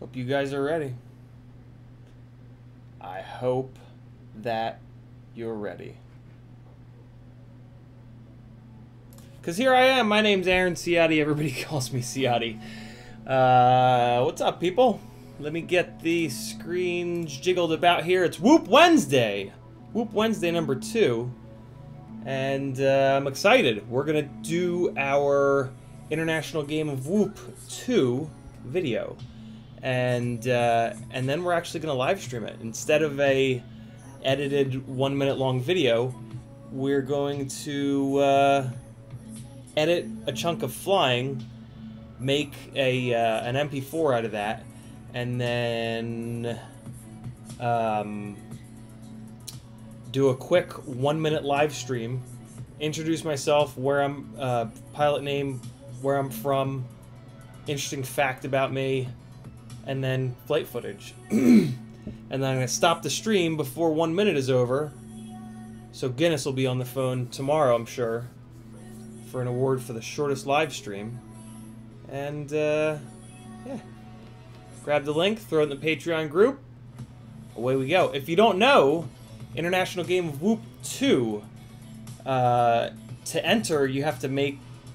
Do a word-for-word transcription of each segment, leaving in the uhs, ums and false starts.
Hope you guys are ready. I hope that you're ready. Because here I am. My name's Aaron Ciotti. Everybody calls me Ciotti. Uh, what's up, people? Let me get the screens jiggled about here. It's Whoop Wednesday. Whoop Wednesday number two. And uh, I'm excited. We're going to do our International Game of Whoop two video. And uh, and then we're actually going to live stream it. Instead of a edited one minute long video, we're going to uh, edit a chunk of flying, make a uh, an M P four out of that, and then um, do a quick one minute live stream, introduce myself, where I'm, uh, pilot name, where I'm from, interesting fact about me, and then flight footage. And then I'm going to stop the stream before one minute is over. So Guinness will be on the phone tomorrow, I'm sure, for an award for the shortest live stream. And, uh, yeah. Grab the link, throw it in the Patreon group. Away we go. If you don't know, International Game of Whoop two, uh, to enter, you have to make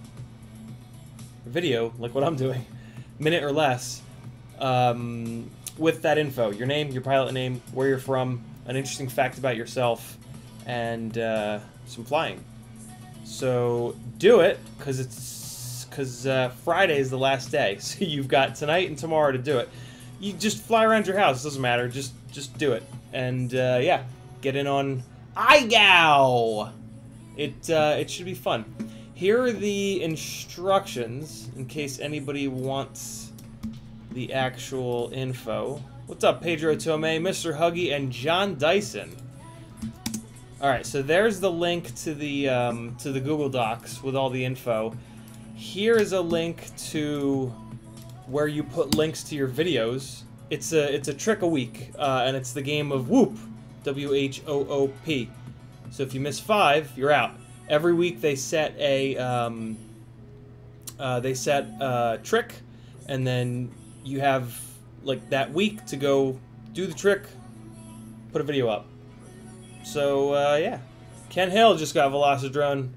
a video, like what I'm doing, minute or less, um, with that info. Your name, your pilot name, where you're from, an interesting fact about yourself, and uh, some flying. So do it, because it's because uh, Friday is the last day. So you've got tonight and tomorrow to do it. You just fly around your house. It doesn't matter. Just just do it. And uh, yeah, get in on I G A O. It uh, it should be fun. Here are the instructions in case anybody wants the actual info. What's up, Pedro Tomei, Mister Huggy, and John Dyson? All right, so there's the link to the um, to the Google Docs with all the info. Here is a link to where you put links to your videos. It's a it's a trick a week, uh, and it's the game of Whoop, W H O O P. So if you miss five, you're out. Every week they set a um, uh, they set a trick, and then you have like that week to go do the trick, put a video up. So uh, yeah, Ken Hill just got Velocidrone.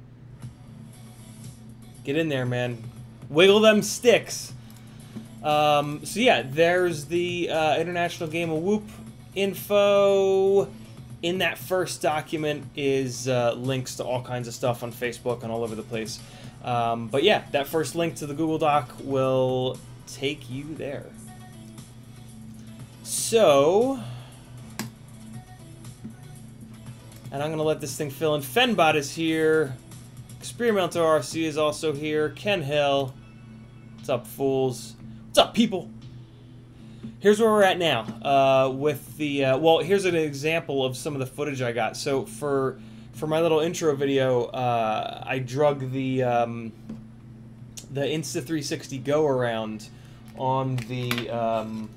Get in there, man. Wiggle them sticks. Um, so yeah, there's the uh, International Game of Whoop info. In that first document is uh, links to all kinds of stuff on Facebook and all over the place. Um, but yeah, that first link to the Google Doc will take you there. So, and I'm going to let this thing fill in. Fenbot is here. Experimental R C is also here. Ken Hill. What's up, fools? What's up, people? Here's where we're at now. Uh, with the uh, well, here's an example of some of the footage I got. So for for my little intro video, uh, I drug the um, the Insta three sixty go around on the um,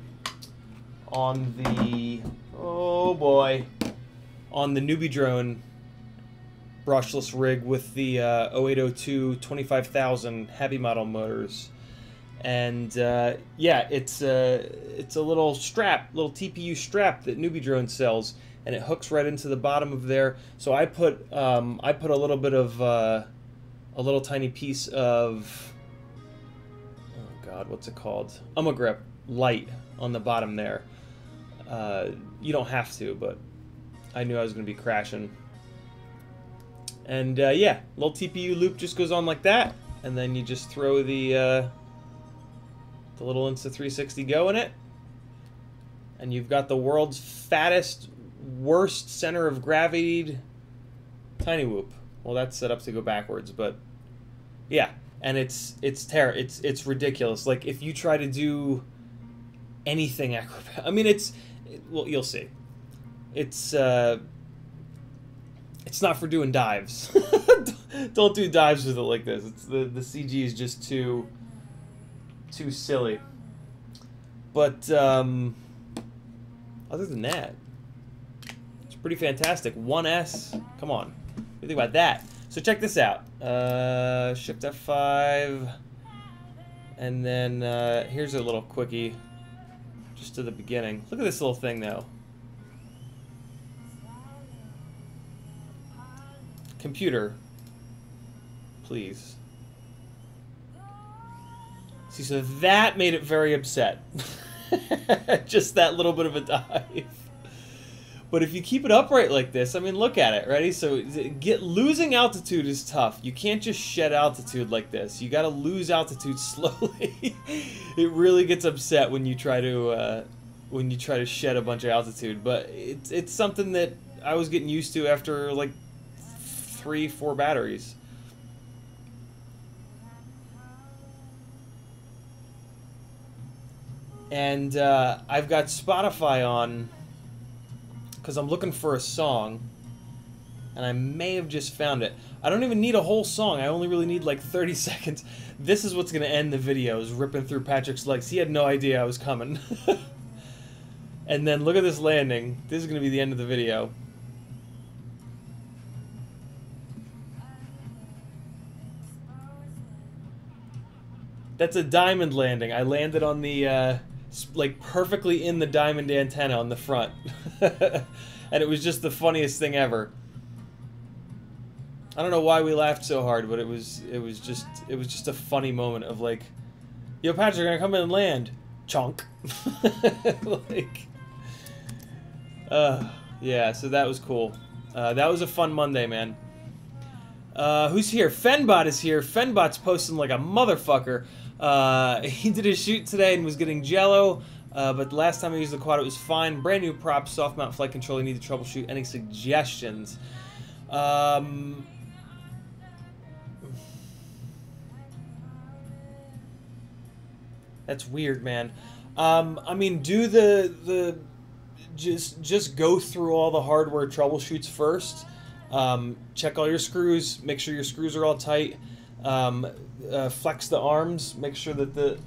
on the oh boy on the Newbie drone brushless rig with the uh, oh eight oh two twenty-five thousand heavy model motors. And uh, yeah, it's a it's a little strap, little T P U strap that Newbie Drone sells, and it hooks right into the bottom of there. So I put um, I put a little bit of uh, a little tiny piece of oh god, what's it called? Umagrip light on the bottom there. Uh, you don't have to, but I knew I was going to be crashing. And uh, yeah, little T P U loop just goes on like that, and then you just throw the uh, the little Insta three sixty go in it, and you've got the world's fattest, worst center of gravity tiny whoop. Well, that's set up to go backwards, but yeah, and it's it's ter it's it's ridiculous. Like if you try to do anything acrobat, I mean, it's it, well, you'll see. It's uh, it's not for doing dives. Don't do dives with it like this. It's the the C G is just too. Too silly. But um, other than that, it's pretty fantastic. one S, come on. What do you think about that? So check this out. Uh, Shift F five, and then uh, here's a little quickie. just to the beginning. Look at this little thing, though. Computer, please. See, so that made it very upset. Just that little bit of a dive. But if you keep it upright like this, I mean, look at it, ready? So get losing altitude is tough. You can't just shed altitude like this. You got to lose altitude slowly. It really gets upset when you try to uh, when you try to shed a bunch of altitude. But it's it's something that I was getting used to after like three, four batteries. And uh, I've got Spotify on because I'm looking for a song, and I may have just found it. I don't even need a whole song. I only really need like thirty seconds. This is what's going to end the video, is ripping through Patrick's legs. He had no idea I was coming. And then look at this landing. This is going to be the end of the video. That's a diamond landing. I landed on the... Uh, like perfectly in the diamond antenna on the front. And it was just the funniest thing ever. I don't know why we laughed so hard, but it was it was just it was just a funny moment of like, yo, Patrick, gonna come in and land. Chunk. Like, uh yeah, so that was cool. Uh, that was a fun Monday, man. Uh, who's here? Fenbot is here. Fenbot's posting like a motherfucker. Uh, he did a shoot today and was getting jello, uh, but the last time I used the quad it was fine. Brand new props, soft mount flight control. You need to troubleshoot. Any suggestions? Um, that's weird, man. Um, I mean, do the the just just go through all the hardware troubleshoots first. Um, check all your screws. Make sure your screws are all tight. Um, uh, flex the arms. Make sure that the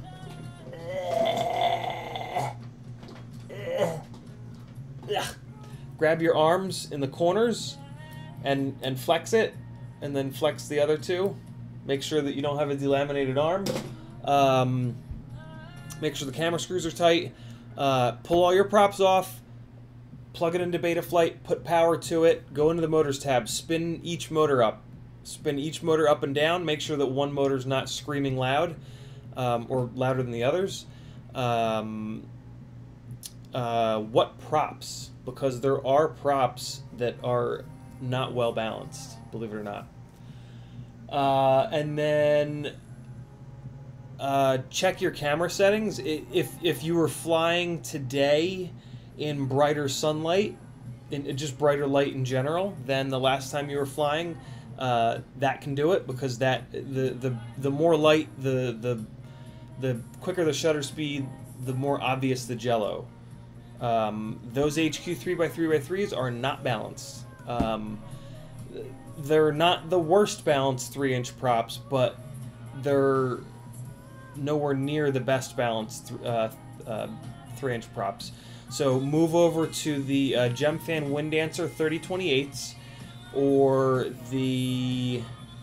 grab your arms in the corners and and flex it, and then flex the other two. Make sure that you don't have a delaminated arm. Um, make sure the camera screws are tight. Uh, pull all your props off. Plug it into Betaflight. Put power to it. Go into the motors tab. Spin each motor up. Spin each motor up and down. Make sure that one motor's not screaming loud, um, or louder than the others. Um, uh, what props? Because there are props that are not well balanced, believe it or not. Uh, and then uh, check your camera settings. If if you were flying today in brighter sunlight, in just brighter light in general, than the last time you were flying, uh, that can do it, because that the the the more light, the the the quicker the shutter speed, the more obvious the jello. Um, those H Q three by three by threes are not balanced. Um, they're not the worst balanced three inch props, but they're nowhere near the best balanced uh, uh, three inch props. So move over to the uh, Gemfan Windancer thirty twenty-eights or the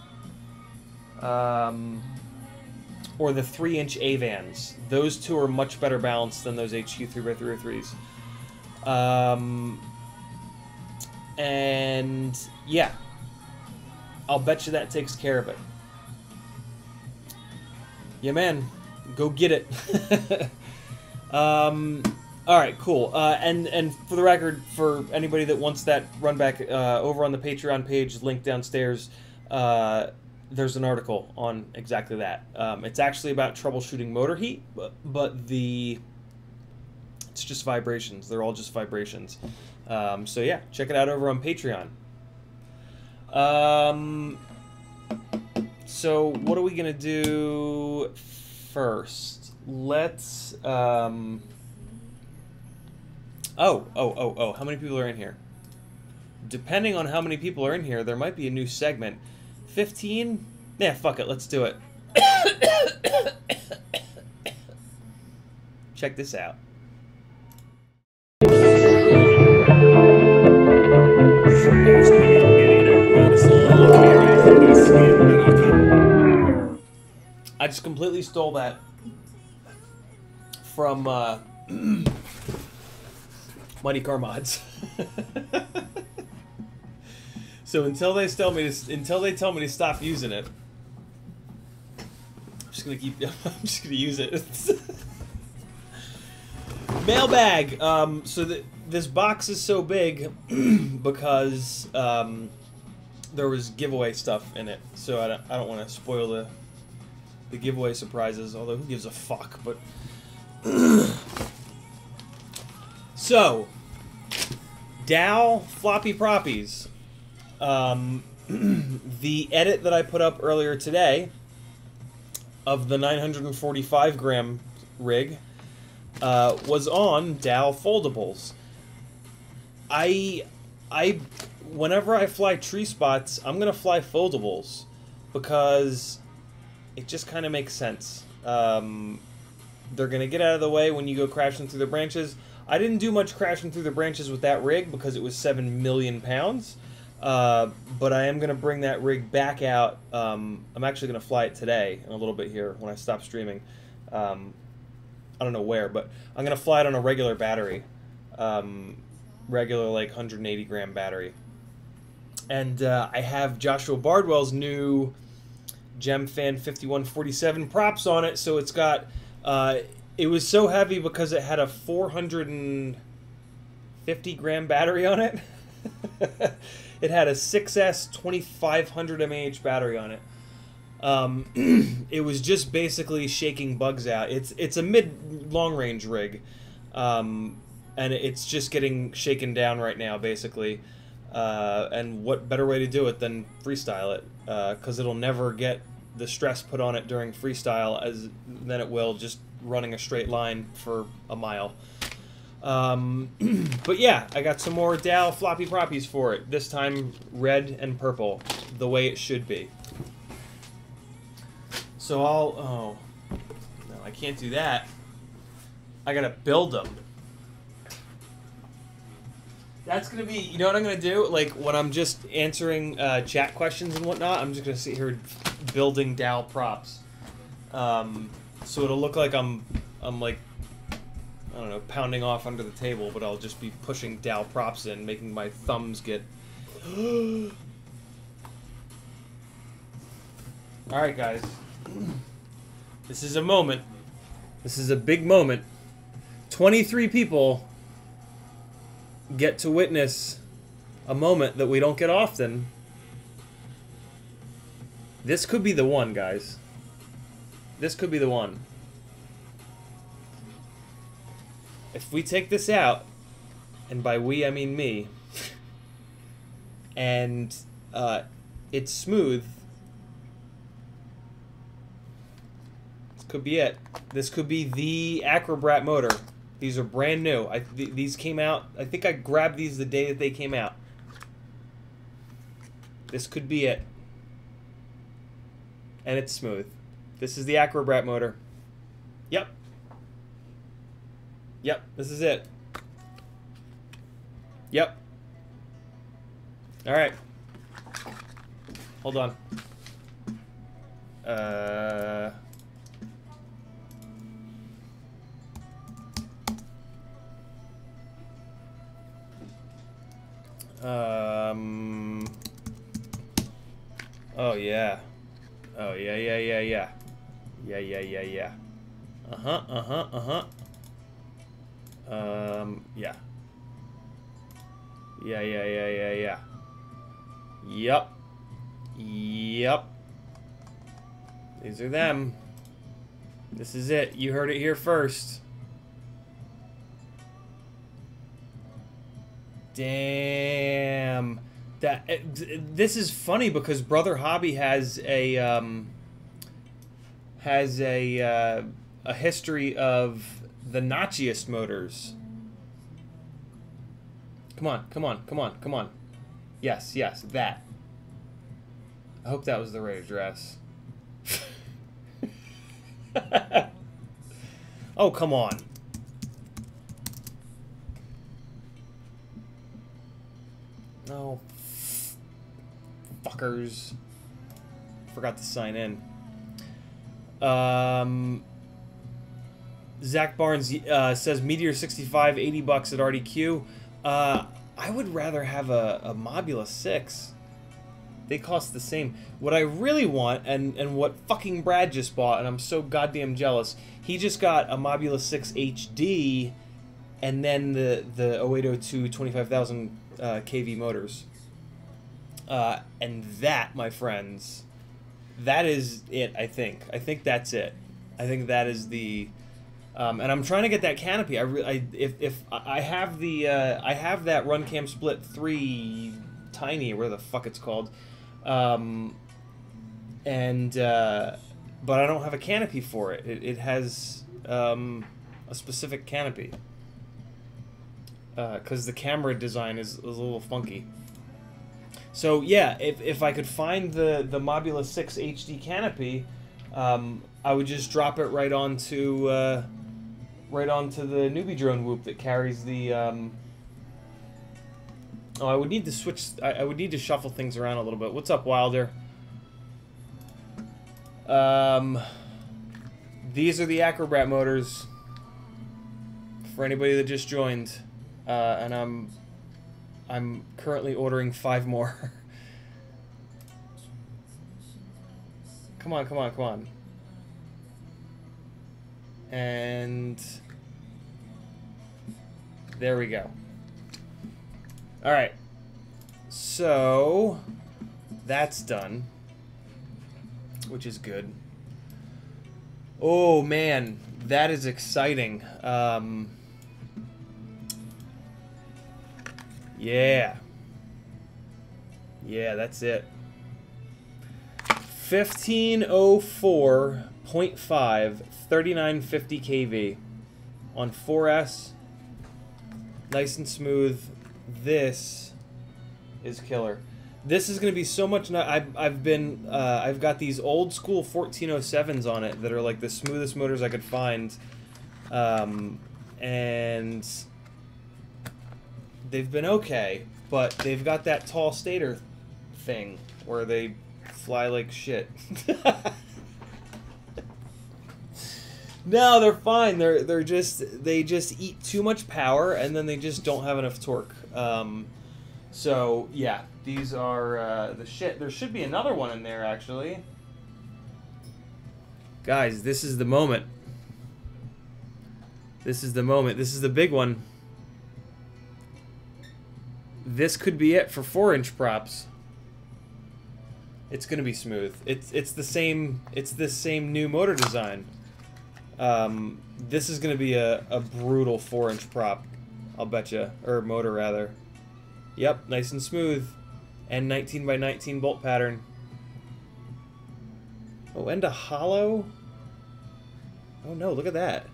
um, or the three inch Avans. Those two are much better balanced than those H Q three by three by threes. Um, and yeah, I'll bet you that takes care of it. Yeah, man, go get it. um, all right, cool. Uh, and and for the record, for anybody that wants that run back, uh, over on the Patreon page, link downstairs, uh, there's an article on exactly that. Um, it's actually about troubleshooting motor heat, but, but the it's just vibrations. They're all just vibrations. Um, so yeah, check it out over on Patreon. Um, so what are we gonna do first? Let's. Um, oh, oh, oh, oh! How many people are in here? Depending on how many people are in here, there might be a new segment. fifteen? Yeah, fuck it. Let's do it. Check this out. I just completely stole that from uh, Mighty Car Mods. So until they tell me to, until they tell me to stop using it, I'm just gonna keep. I'm just gonna use it. Mailbag. Um, so the, this box is so big because um, there was giveaway stuff in it. So I don't. I don't want to spoil the the giveaway surprises. Although who gives a fuck? But so Dow floppy proppies. Um, the edit that I put up earlier today of the nine hundred forty-five gram rig uh, was on Dow foldables. I, I, whenever I fly tree spots, I'm gonna fly foldables because it just kind of makes sense. Um, they're gonna get out of the way when you go crashing through the branches. I didn't do much crashing through the branches with that rig because it was seven million pounds. Uh, but I am going to bring that rig back out. Um, I'm actually going to fly it today in a little bit here when I stop streaming. Um, I don't know where, but I'm going to fly it on a regular battery. Um, regular, like, one hundred eighty gram battery. And uh, I have Joshua Bardwell's new GemFan fifty-one forty-seven props on it, so it's got... Uh, it was so heavy because it had a four hundred fifty gram battery on it. It had a six S twenty-five hundred milliamp hour battery on it. Um, it was just basically shaking bugs out. It's it's a mid long range rig, um, and it's just getting shaken down right now, basically. Uh, and what better way to do it than freestyle it? Because uh, it'll never get the stress put on it during freestyle as than it will just running a straight line for a mile. Um, but yeah, I got some more Dow floppy proppies for it. This time red and purple, the way it should be. So I'll, oh, no, I can't do that. I gotta build them. That's gonna be, you know what I'm gonna do? Like, when I'm just answering uh, chat questions and whatnot, I'm just gonna sit here building Dow props. Um, so it'll look like I'm, I'm like, I don't know, pounding off under the table, but I'll just be pushing Dow props in, making my thumbs get... Alright, guys. This is a moment. This is a big moment. twenty-three people get to witness a moment that we don't get often. This could be the one, guys. This could be the one. If we take this out, and by we I mean me, and uh, it's smooth, this could be it. This could be the Acrobrat motor. These are brand new. I, th these came out, I think I grabbed these the day that they came out. This could be it. And it's smooth. This is the Acrobrat motor. Yep. Yep, this is it. Yep. Alright. Hold on. Uh... Um... Oh, yeah. Oh, yeah, yeah, yeah, yeah. Yeah, yeah, yeah, yeah. Uh-huh, uh-huh, uh-huh. Um, yeah. Yeah, yeah, yeah, yeah, yeah. Yep. Yep. These are them. This is it. You heard it here first. Damn. That it, this is funny because Brother Hobby has a um has a uh, a history of the notchiest motors. Come on, come on, come on, come on. Yes, yes, that. I hope that was the right address. Oh, come on. No. Fuckers. Forgot to sign in. Um... Zach Barnes uh, says Meteor sixty-five, eighty bucks at R D Q. Uh, I would rather have a, a Mobula six. They cost the same. What I really want, and, and what fucking Brad just bought, and I'm so goddamn jealous, he just got a Mobula six H D, and then the, the oh eight oh two twenty-five thousand uh, K V motors. Uh, and that, my friends, that is it, I think. I think that's it. I think that is the... Um, and I'm trying to get that canopy. I, re I if if I have the uh, I have that Runcam Split three Tiny, where the fuck it's called, um, and uh, but I don't have a canopy for it. It, it has um, a specific canopy because uh, the camera design is, is a little funky. So yeah, if if I could find the the Mobula six H D canopy, um, I would just drop it right onto. Uh, right onto the newbie drone whoop that carries the, um... Oh, I would need to switch... I, I would need to shuffle things around a little bit. What's up, Wilder? Um... These are the Acrobrat motors. For anybody that just joined. Uh, and I'm... I'm currently ordering five more. Come on, come on, come on. And there we go. All right, so that's done, which is good. Oh man, that is exciting. Um, yeah, yeah, that's it. fifteen oh four point five. thirty-nine fifty K V on four S, nice and smooth. This is killer. This is going to be so much. I've I've been uh, I've got these old school fourteen oh sevens on it that are like the smoothest motors I could find, um, and they've been okay, but they've got that tall stator thing where they fly like shit. No, they're fine. They're they're just they just eat too much power and then they just don't have enough torque. Um, so yeah, these are uh, the shit. There should be another one in there actually. Guys, this is the moment. This is the moment. This is the big one. This could be it for four inch props. It's gonna be smooth. It's it's the same. It's the same new motor design. Um, this is going to be a, a brutal four inch prop, I'll bet you. Or motor, rather. Yep, nice and smooth. And nineteen by nineteen bolt pattern. Oh, and a hollow? Oh no, look at that.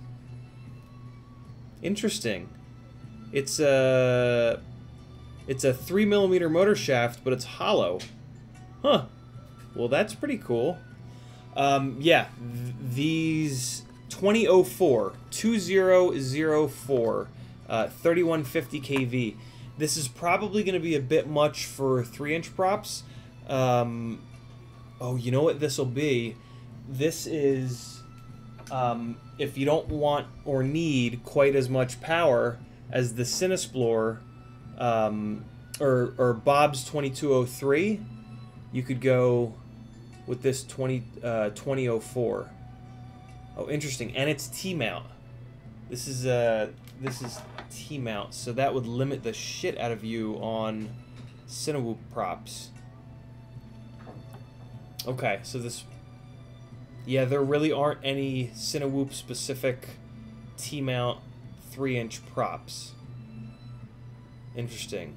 Interesting. It's a... It's a three millimeter motor shaft, but it's hollow. Huh. Well, that's pretty cool. Um, yeah, th these twenty oh four, two thousand four, uh, thirty-one fifty K V. This is probably going to be a bit much for three inch props. Um, oh, you know what this will be? This is, um, if you don't want or need quite as much power as the Cinesplore, um, or, or Bob's twenty-two oh three, you could go with this twenty, uh, twenty oh four. Oh, interesting. And it's T-mount. This is uh, this is T-mount, so that would limit the shit out of you on Cinewoop props. Okay, so this... Yeah, there really aren't any Cinewoop specific T-mount three inch props. Interesting.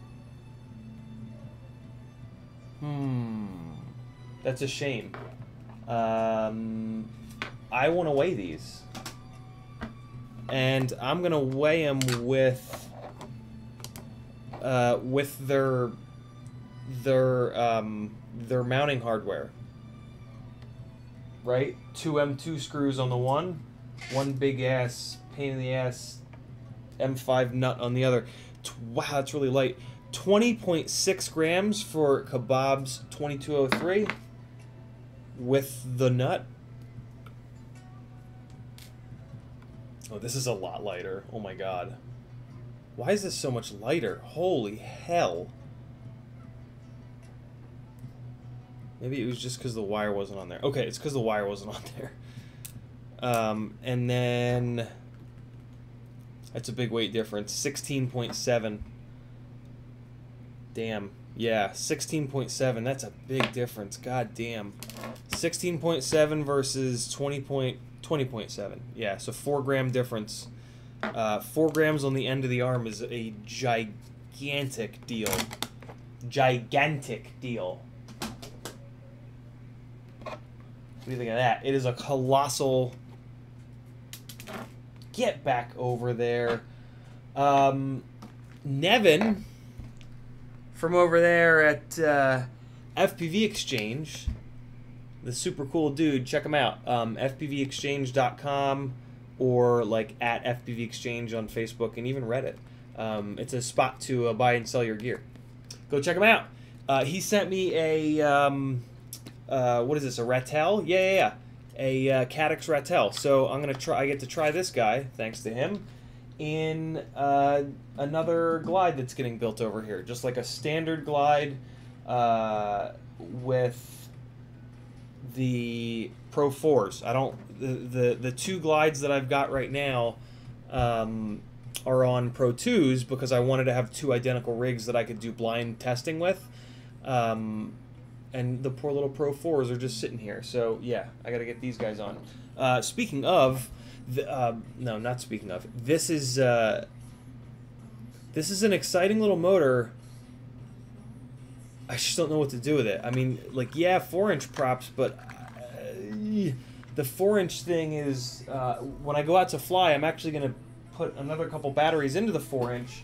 Hmm... That's a shame. Um, I want to weigh these. And I'm going to weigh them with... Uh, with their... Their, um, their mounting hardware. Right? Two M two screws on the one. One big ass, pain in the ass, M five nut on the other. Wow, that's really light. twenty point six grams for Kebab's twenty-two oh three. With the nut. Oh, this is a lot lighter. Oh my god. Why is this so much lighter? Holy hell. Maybe it was just because the wire wasn't on there. Okay, it's because the wire wasn't on there. Um, and then... That's a big weight difference. sixteen point seven. Damn. Yeah, sixteen point seven. That's a big difference. God damn. sixteen point seven versus twenty point seven. Yeah, so four gram difference. Uh, four grams on the end of the arm is a gigantic deal. Gigantic deal. What do you think of that? It is a colossal... Get back over there. Um, Nevin, from over there at uh, F P V Exchange, the super cool dude, check him out. Um, F P V exchange dot com or like at F P V Exchange on Facebook and even Reddit. Um, it's a spot to uh, buy and sell your gear. Go check him out. Uh, he sent me a, um, uh, what is this, a Ratel? Yeah, yeah, yeah. A uh, Caddx Ratel. So I'm gonna try. I get to try this guy, thanks to him, in uh, another glide that's getting built over here. Just like a standard glide uh, with the Pro fours. I don't. The, the the two glides that I've got right now um, are on Pro twos because I wanted to have two identical rigs that I could do blind testing with. Um, And the poor little Pro fours are just sitting here. So, yeah, I got to get these guys on. Uh, speaking of... The, uh, no, not speaking of. This is... Uh, this is an exciting little motor. I just don't know what to do with it. I mean, like, yeah, four inch props, but... Uh, the four inch thing is... Uh, when I go out to fly, I'm actually going to put another couple batteries into the four inch.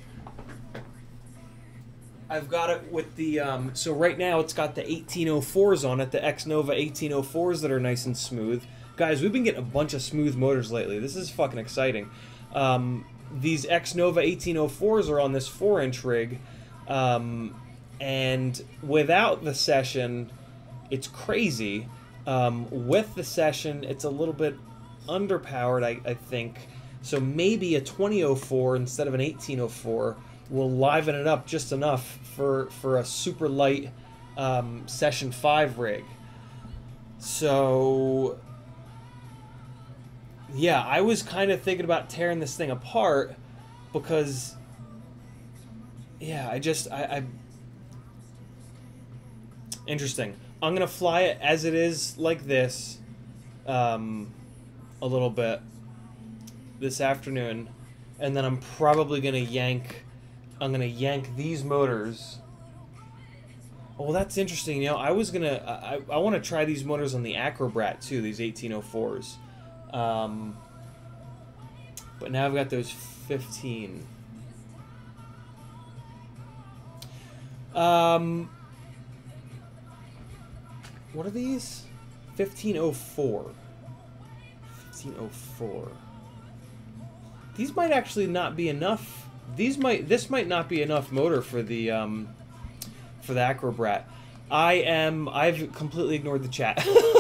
I've got it with the, um, so right now it's got the eighteen oh fours on it, the X-Nova eighteen oh fours that are nice and smooth. Guys, we've been getting a bunch of smooth motors lately. This is fucking exciting. Um, these X-Nova eighteen oh fours are on this four inch rig, um, and without the session, it's crazy. Um, with the session, it's a little bit underpowered, I, I think. So maybe a twenty oh four instead of an eighteen oh four will liven it up just enough for for a super light um, session five rig. So yeah, I was kind of thinking about tearing this thing apart because yeah, I just I, I interesting. I'm gonna fly it as it is like this um, a little bit this afternoon, and then I'm probably gonna yank. I'm gonna yank these motors. Oh, well, that's interesting. You know, I was gonna. I I want to try these motors on the Acrobrat too. These eighteen oh fours. Um, but now I've got those fifteen. Um, what are these? fifteen oh four. fifteen oh four. These might actually not be enough. These might. This might not be enough motor for the um, for the Acrobrat. I am. I've completely ignored the chat.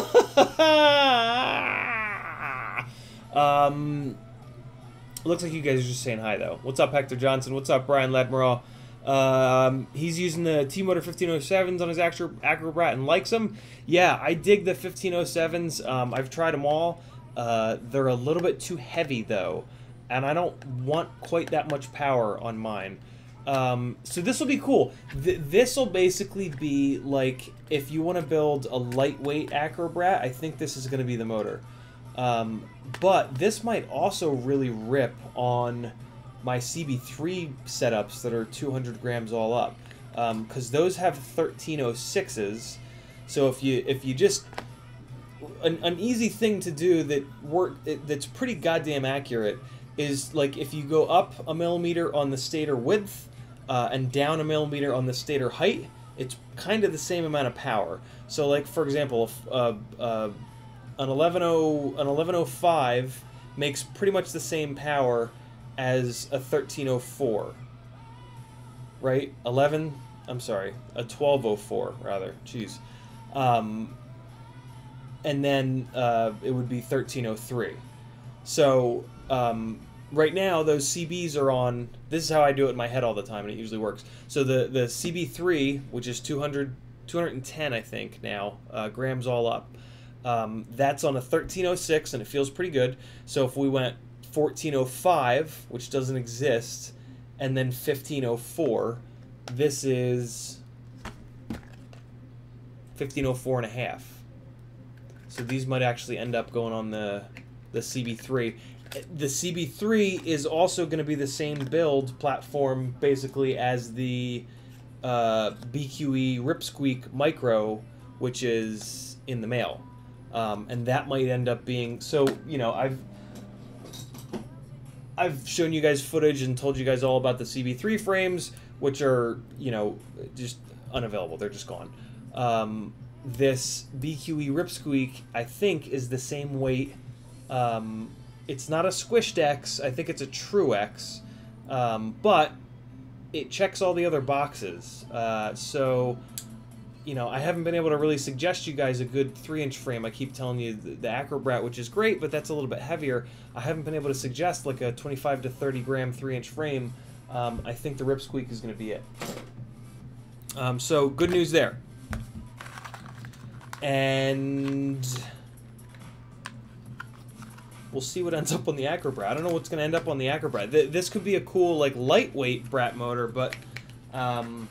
um, looks like you guys are just saying hi though. What's up, Hector Johnson? What's up, Brian Ledmero? Um, he's using the T-Motor fifteen oh sevens on his Acrobrat and likes them. Yeah, I dig the fifteen oh sevens. Um, I've tried them all. Uh, they're a little bit too heavy though. And I don't want quite that much power on mine. Um, so this will be cool. Th this will basically be like, if you want to build a lightweight Acrobrat, I think this is going to be the motor. Um, but this might also really rip on my C B three setups that are two hundred grams all up. Because um, those have thirteen oh sixes. So if you, if you just... An, an easy thing to do that work it, that's pretty goddamn accurate is like if you go up a millimeter on the stator width uh, and down a millimeter on the stator height, it's kind of the same amount of power. So like for example, uh, uh, an eleven oh five makes pretty much the same power as a thirteen oh four, right? eleven, I'm sorry, a twelve oh four rather, jeez. Um, and then uh, it would be thirteen oh three. So um, right now those C Bs are on. This is how I do it in my head all the time, and it usually works. So the the C B three, which is two hundred, two hundred ten, I think now, uh, grams all up. Um, that's on a thirteen oh six, and it feels pretty good. So if we went fourteen oh five, which doesn't exist, and then fifteen oh four, this is fifteen oh four and a half. So these might actually end up going on the the C B three. The C B three is also going to be the same build platform basically as the uh, B Q E Ripsqueak Micro, which is in the mail. Um, and that might end up being, so, you know, I've I've shown you guys footage and told you guys all about the C B three frames, which are, you know, just unavailable. They're just gone. Um, this B Q E Ripsqueak, I think, is the same weight. Um, it's not a Squished X. I think it's a True X. Um, but it checks all the other boxes. Uh, so, you know, I haven't been able to really suggest you guys a good three inch frame. I keep telling you the, the Acrobrat, which is great, but that's a little bit heavier. I haven't been able to suggest like a twenty-five to thirty gram three inch frame. Um, I think the Ripsqueak is going to be it. Um, so, good news there. And we'll see what ends up on the Acrobrat. I don't know what's going to end up on the Acrobrat. Th this could be a cool, like, lightweight Brat motor, but um,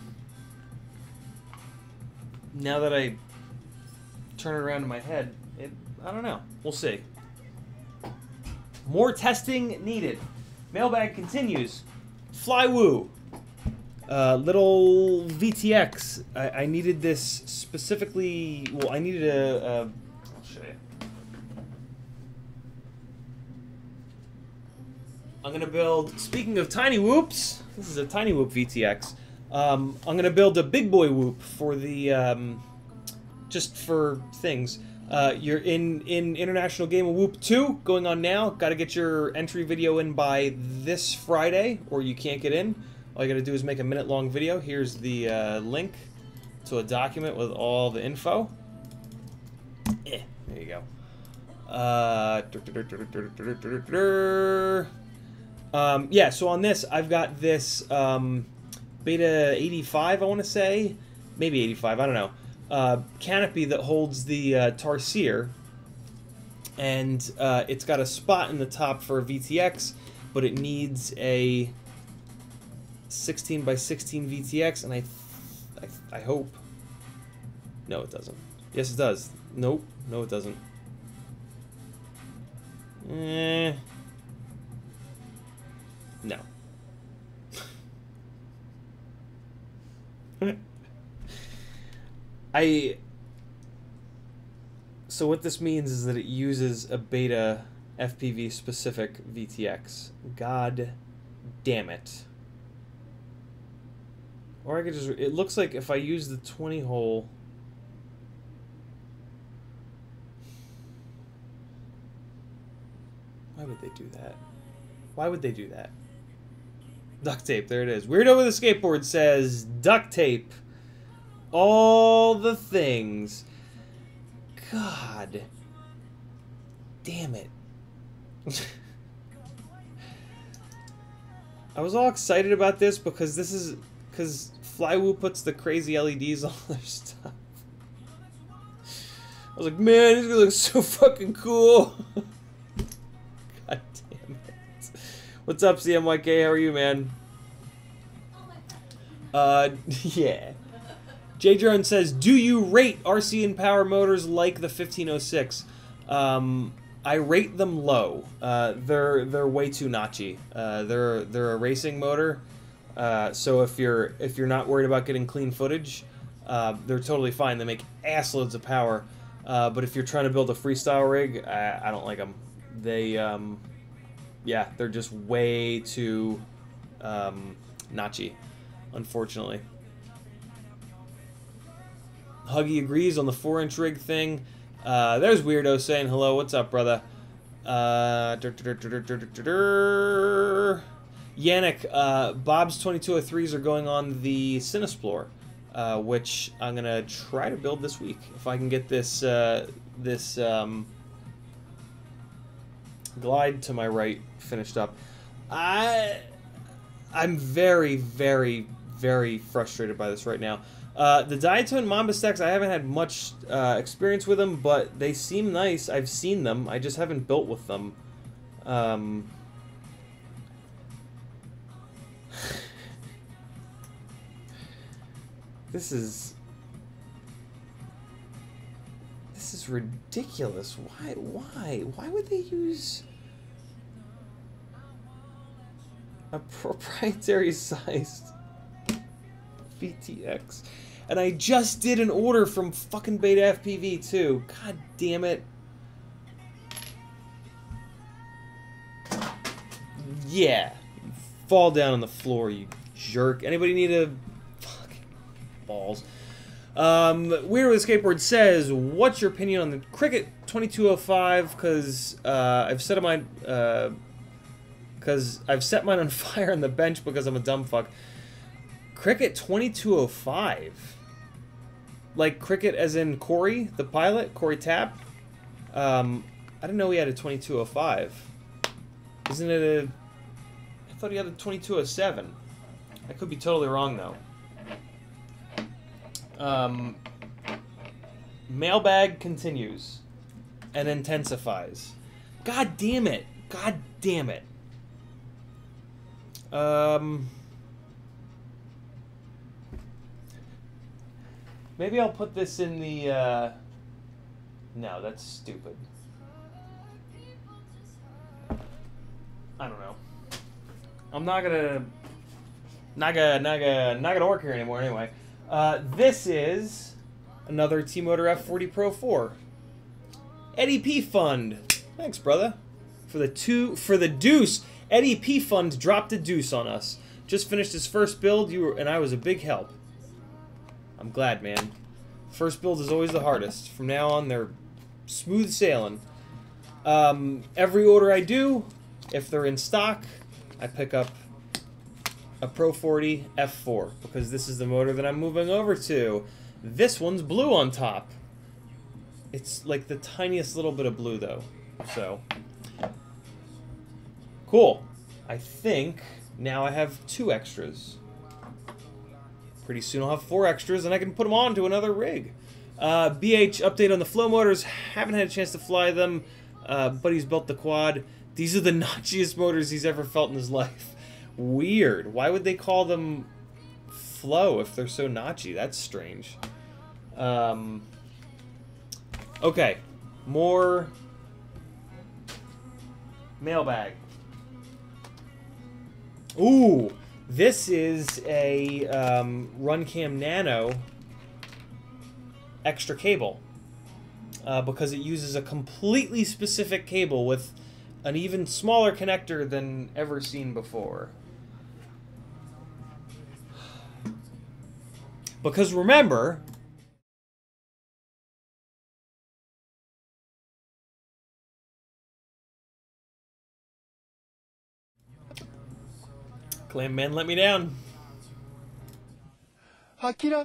now that I turn it around in my head, it, I don't know. We'll see. More testing needed. Mailbag continues. Flywoo. Uh, little V T X. I, I needed this specifically. Well, I needed a. a I'll show you. I'm gonna build. Speaking of tiny whoops, this is a tiny whoop V T X. Um, I'm gonna build a big boy whoop for the. Um, just for things. Uh, you're in in International Game of Whoop two going on now. Got to get your entry video in by this Friday, or you can't get in. All you gotta do is make a minute-long video. Here's the uh, link to a document with all the info. Eh, there you go. Uh, um, yeah, so on this, I've got this um, Beta eighty-five, I want to say. Maybe eighty-five, I don't know. Uh, canopy that holds the uh, Tarsier. And uh, it's got a spot in the top for a V T X, but it needs a sixteen by sixteen V T X, and I, I, I hope. No, it doesn't. Yes, it does. Nope. No, it doesn't. Eh. No. I. So what this means is that it uses a beta F P V specific V T X. God damn it. Or I could just, it looks like if I use the twenty hole, why would they do that? Why would they do that? Duct tape, there it is. Weirdo with a skateboard says, duct tape. All the things. God. Damn it. I was all excited about this because this is... Because Flywoo puts the crazy L E Ds on their stuff. I was like, man, this is gonna look so fucking cool. God damn it. What's up, C M Y K? How are you, man? Uh, yeah. J Drone says, do you rate R C and Power motors like the fifteen oh six? Um, I rate them low. Uh, they're they're way too notchy. Uh, they're they're a racing motor. Uh, so if you're if you're not worried about getting clean footage, uh, they're totally fine. They make ass loads of power. Uh, but if you're trying to build a freestyle rig, I, I don't like them. They, um, yeah, they're just way too um, notchy, unfortunately. Huggy agrees on the four inch rig thing. Uh, there's Weirdo saying hello. What's up, brother? Uh, dur, dur, dur, dur, dur, dur, dur. Yannick, uh, Bob's twenty-two oh threes are going on the Cinesplore, uh, which I'm gonna try to build this week if I can get this uh, this um, Glide to my right, finished up. I, I'm very, very, very frustrated by this right now. Uh, the Diatone Mamba stacks, I haven't had much uh, experience with them, but they seem nice. I've seen them. I just haven't built with them. Um, this is... This is ridiculous. Why? Why? Why would they use a proprietary sized V T X? And I just did an order from fucking Beta F P V too. God damn it. Yeah. You fall down on the floor, you jerk. Anybody need a... Fucking balls. Um, Weird with a Skateboard says, what's your opinion on the Cricket twenty-two oh five? Because uh, I've set mine, because uh, I've set mine on fire on the bench because I'm a dumb fuck. Cricket twenty-two oh five, like Cricket as in Corey, the pilot, Corey Tapp. Um, I didn't know he had a twenty-two oh five. Isn't it a? I thought he had a twenty-two oh seven. I could be totally wrong though. Um, mailbag continues and intensifies. God damn it. God damn it. Um, maybe I'll put this in the, uh, no, that's stupid. I don't know. I'm not gonna, not gonna, not gonna, not gonna work here anymore anyway. Uh, this is another T-Motor F forty Pro four. Eddie P Fund. Thanks, brother. For the two, for the deuce. Eddie P Fund dropped a deuce on us. Just finished his first build, you were, and I was a big help. I'm glad, man. First build is always the hardest. From now on, they're smooth sailing. Um, every order I do, if they're in stock, I pick up a Pro forty F four, because this is the motor that I'm moving over to. This one's blue on top. It's like the tiniest little bit of blue, though. So, cool. I think now I have two extras. Pretty soon I'll have four extras, and I can put them on to another rig. Uh, B H update on the Flow motors. Haven't had a chance to fly them, uh, but he's built the quad. These are the notchiest motors he's ever felt in his life. Weird. Why would they call them Flow if they're so notchy? That's strange. Um, okay. More mailbag. Ooh. This is a um, Runcam Nano extra cable. Uh, because it uses a completely specific cable with an even smaller connector than ever seen before. Because remember, Clam Man let me down. Clam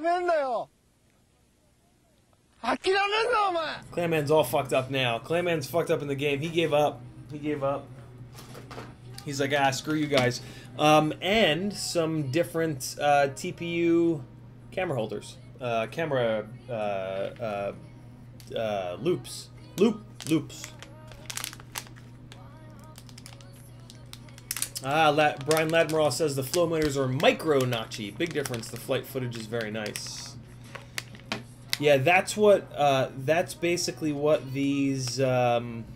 Man's all fucked up now. Clam Man's fucked up in the game. He gave up. He gave up. He's like, ah, screw you guys. Um, and some different uh, T P U camera holders, uh, camera uh, uh, uh, loops, loop loops. Ah, La Brian Ladmiral says the Flow motors are micro notchy. Big difference. The flight footage is very nice. Yeah, that's what. Uh, that's basically what these. Um,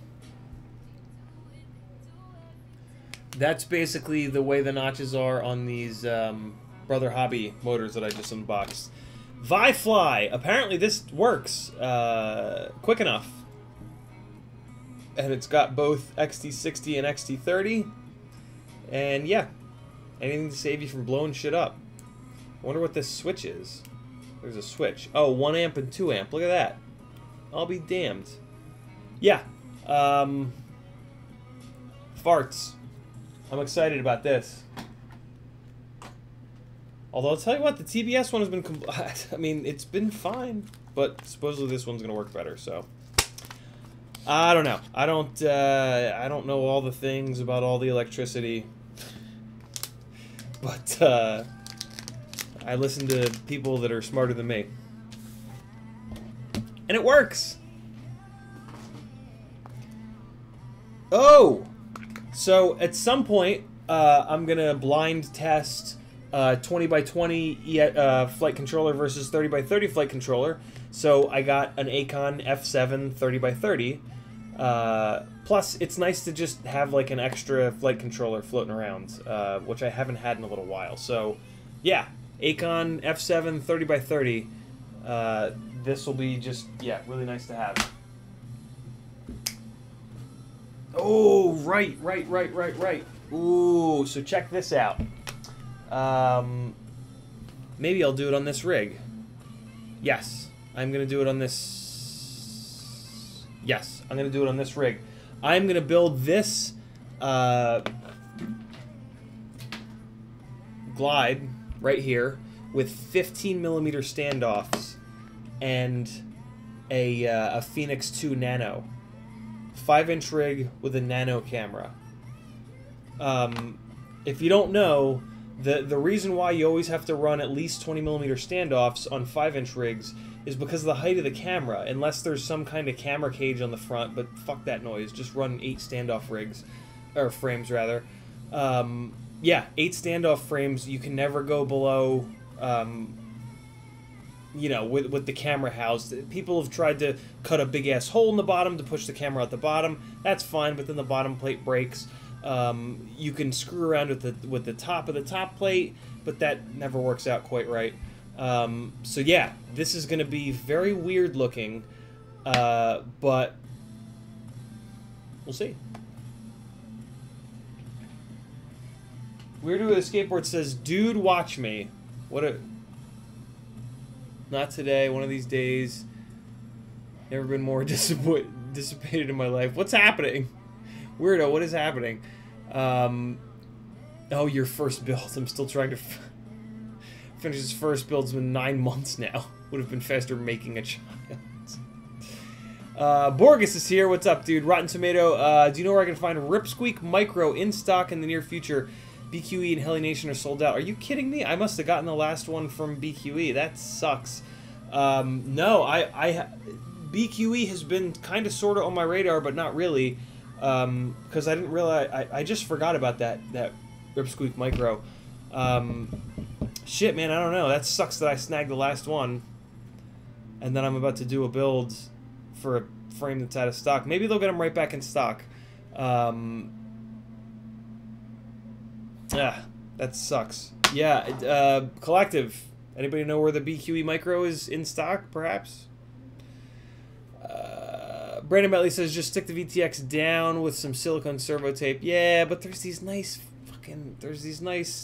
that's basically the way the notches are on these. Um, Brother Hobby motors that I just unboxed. ViFly. Apparently this works uh, quick enough. And it's got both X T sixty and X T thirty. And yeah, anything to save you from blowing shit up. I wonder what this switch is. There's a switch. Oh, one amp and two amp. Look at that. I'll be damned. Yeah. Um, farts. I'm excited about this. Although, I'll tell you what, the T B S one has been... I mean, it's been fine. But supposedly this one's going to work better, so... I don't know. I don't. Uh, I don't know all the things about all the electricity, but uh, I listen to people that are smarter than me, and it works. Oh, so at some point, uh, I'm gonna blind test uh, twenty by twenty uh, flight controller versus thirty by thirty flight controller. So I got an Acon F seven thirty by thirty. Uh, plus, it's nice to just have like an extra flight controller floating around, uh, which I haven't had in a little while. So, yeah, Acon F seven thirty by thirty. Uh, this will be just, yeah, really nice to have. Oh, right, right, right, right, right. Ooh, so check this out. Um, maybe I'll do it on this rig. Yes, I'm going to do it on this... Yes, I'm going to do it on this rig. I'm going to build this uh, glide right here with fifteen millimeter standoffs and a, uh, a Phoenix two Nano. five inch rig with a nano camera. Um, if you don't know, the, the reason why you always have to run at least twenty millimeter standoffs on five inch rigs is because of the height of the camera, unless there's some kind of camera cage on the front, but fuck that noise, just run eight standoff rigs, or frames rather. Um, yeah, eight standoff frames, you can never go below, um, you know, with, with the camera housed. People have tried to cut a big ass hole in the bottom to push the camera out the bottom, that's fine, but then the bottom plate breaks. Um, you can screw around with the, with the top of the top plate, but that never works out quite right. Um, so yeah, this is going to be very weird looking, uh, but we'll see. Weirdo with a Skateboard says, dude, watch me. What a... Not today, one of these days. Never been more disappointed, dissipated in my life. What's happening? Weirdo, what is happening? Um, oh, your first build. I'm still trying to... F finish his first build. It's been nine months now. Would have been faster making a child. uh, Borges is here. What's up, dude? Rotten Tomato. Uh, do you know where I can find Ripsqueak Micro in stock in the near future? B Q E and Heli Nation are sold out. Are you kidding me? I must have gotten the last one from B Q E. That sucks. Um, no, I, I, B Q E has been kind of sort of on my radar, but not really, because um, I didn't realize. I, I just forgot about that that Ripsqueak Micro. Um, Shit, man, I don't know. That sucks that I snagged the last one. And then I'm about to do a build for a frame that's out of stock. Maybe they'll get them right back in stock. Um, ah, that sucks. Yeah, uh, Collective. Anybody know where the B Q E Micro is in stock, perhaps? Uh, Brandon Bentley says, just stick the V T X down with some silicone servo tape. Yeah, but there's these nice fucking... There's these nice...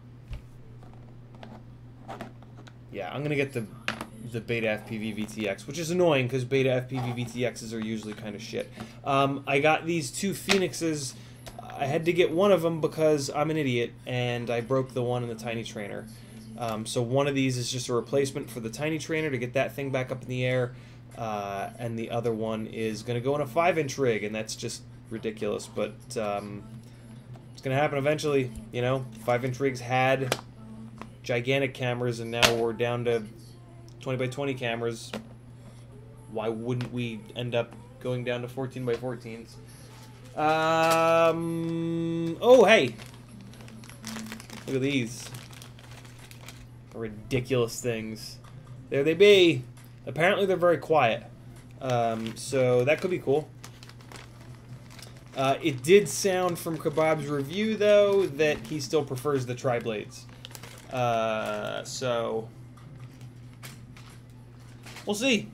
Yeah, I'm gonna get the the Beta F P V V T X, which is annoying because Beta F P V V T Xs are usually kind of shit. Um, I got these two Phoenixes. I had to get one of them because I'm an idiot and I broke the one in the Tiny Trainer. Um, so one of these is just a replacement for the Tiny Trainer to get that thing back up in the air, uh, and the other one is gonna go in a five inch rig, and that's just ridiculous. But um, it's gonna happen eventually. You know, five inch rigs had gigantic cameras, and now we're down to twenty by twenty cameras. Why wouldn't we end up going down to fourteen by fourteens? Um, oh, hey. Look at these. Ridiculous things. There they be. Apparently they're very quiet. Um, so that could be cool. Uh, it did sound from Kebab's review, though, that he still prefers the tri-blades. Uh, so we'll see.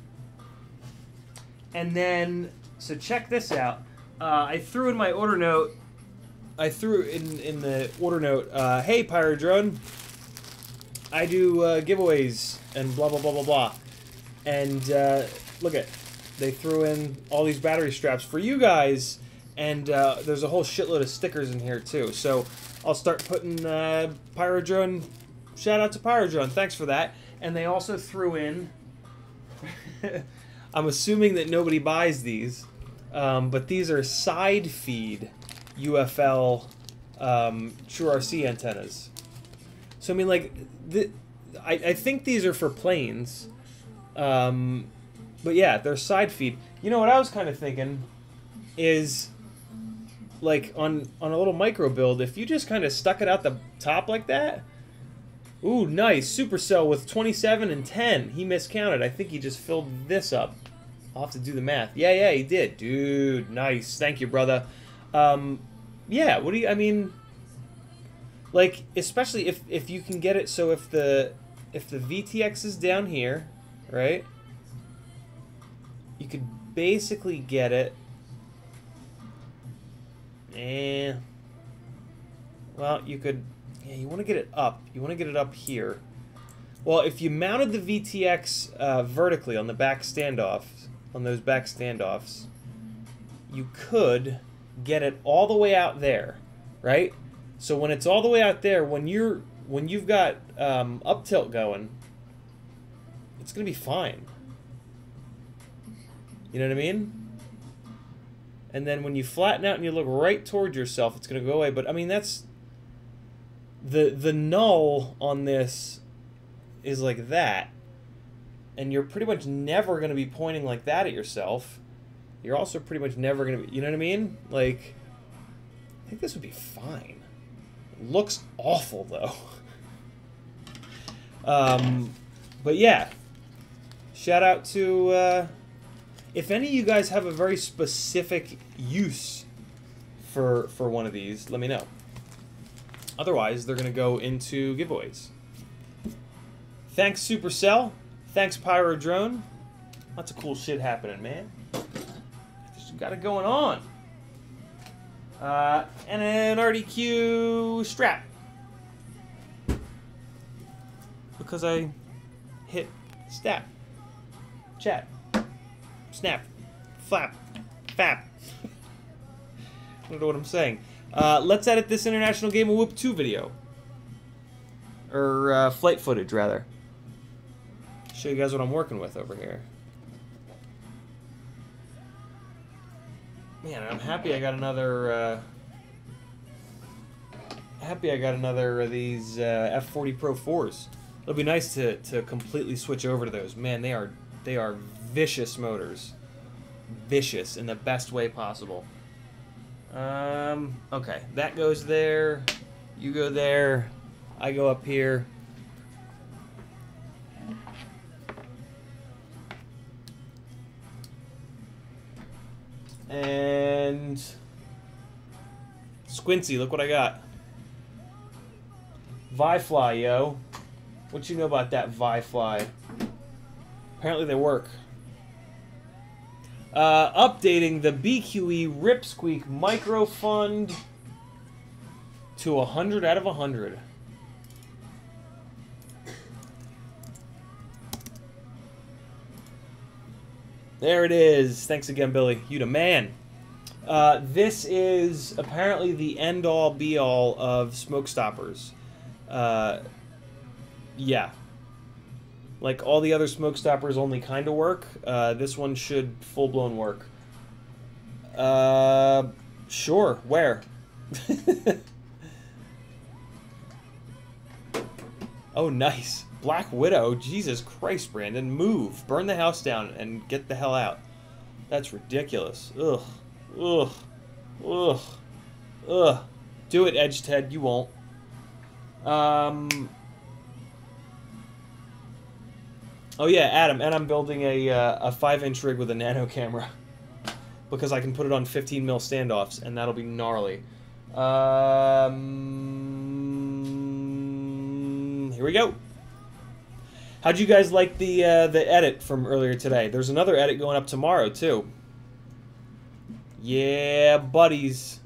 And then, so check this out. Uh, I threw in my order note. I threw in in the order note. Uh, hey, Pyrodrone, I do uh, giveaways and blah blah blah blah blah. And uh, look at, they threw in all these battery straps for you guys, and uh, there's a whole shitload of stickers in here too. So I'll start putting uh, Pyrodrone. Shout out to Pyrodrone. Thanks for that. And they also threw in. I'm assuming that nobody buys these, Um, but these are side feed U F L um, True R C antennas. So I mean, like, the, I, I think these are for planes. Um, but yeah, they're side feed. You know what I was kind of thinking is, like, on on a little micro build, if you just kind of stuck it out the top like that. Ooh, nice. Supercell with twenty-seven and ten. He miscounted. I think he just filled this up. I'll have to do the math. Yeah, yeah, he did. Dude, nice. Thank you, brother. Um, yeah, what do you, I mean, like, especially if, if you can get it so if the, if the V T X is down here, right, you could basically get it, eh, well, you could, yeah, you want to get it up. You want to get it up here. Well, if you mounted the V T X uh, vertically on the back standoffs, on those back standoffs, you could get it all the way out there, right? So when it's all the way out there, when you're when you've got um, up tilt going, it's gonna be fine. You know what I mean? And then when you flatten out and you look right toward yourself, it's gonna go away. But I mean, that's the the null on this is like that. And you're pretty much never going to be pointing like that at yourself. You're also pretty much never going to be... You know what I mean? Like, I think this would be fine. It looks awful, though. um, but yeah. Shout out to... Uh, if any of you guys have a very specific use for, for one of these, let me know. Otherwise, they're going to go into giveaways. Thanks, Supercell. Thanks, Pyro Drone. Lots of cool shit happening, man. Just got it going on. Uh, and an R D Q strap. Because I hit stat. Chat. Snap. Flap. Fap. I don't know what I'm saying. Uh, let's edit this International Game of Whoop two video. Or uh, flight footage, rather. Show you guys what I'm working with over here. Man, I'm happy I got another. Uh, happy I got another of these uh, F forty Pro fours. It'll be nice to to completely switch over to those. Man, they are they are vicious motors, vicious in the best way possible. Um. Okay, that goes there. You go there. I go up here. And Squincy, look what I got. Vifly, yo. What you know about that Vifly? Apparently they work. Uh, updating the B Q E Ripsqueak Micro Fund to one hundred out of one hundred. There it is. Thanks again, Billy. You the man. Uh, this is apparently the end-all, be-all of smoke stoppers. Uh, yeah. Like, all the other smoke stoppers only kind of work. Uh, this one should full-blown work. Uh, sure. Where? Oh, nice. Black Widow. Jesus Christ, Brandon. Move. Burn the house down and get the hell out. That's ridiculous. Ugh. Ugh. Ugh. Ugh. Do it, Edge Ted. You won't. Um... Oh yeah, Adam, and I'm building a uh, a five inch rig with a nano camera because I can put it on fifteen mil standoffs, and that'll be gnarly. Um, here we go. How'd you guys like the uh, the edit from earlier today? There's another edit going up tomorrow too. Yeah, buddies.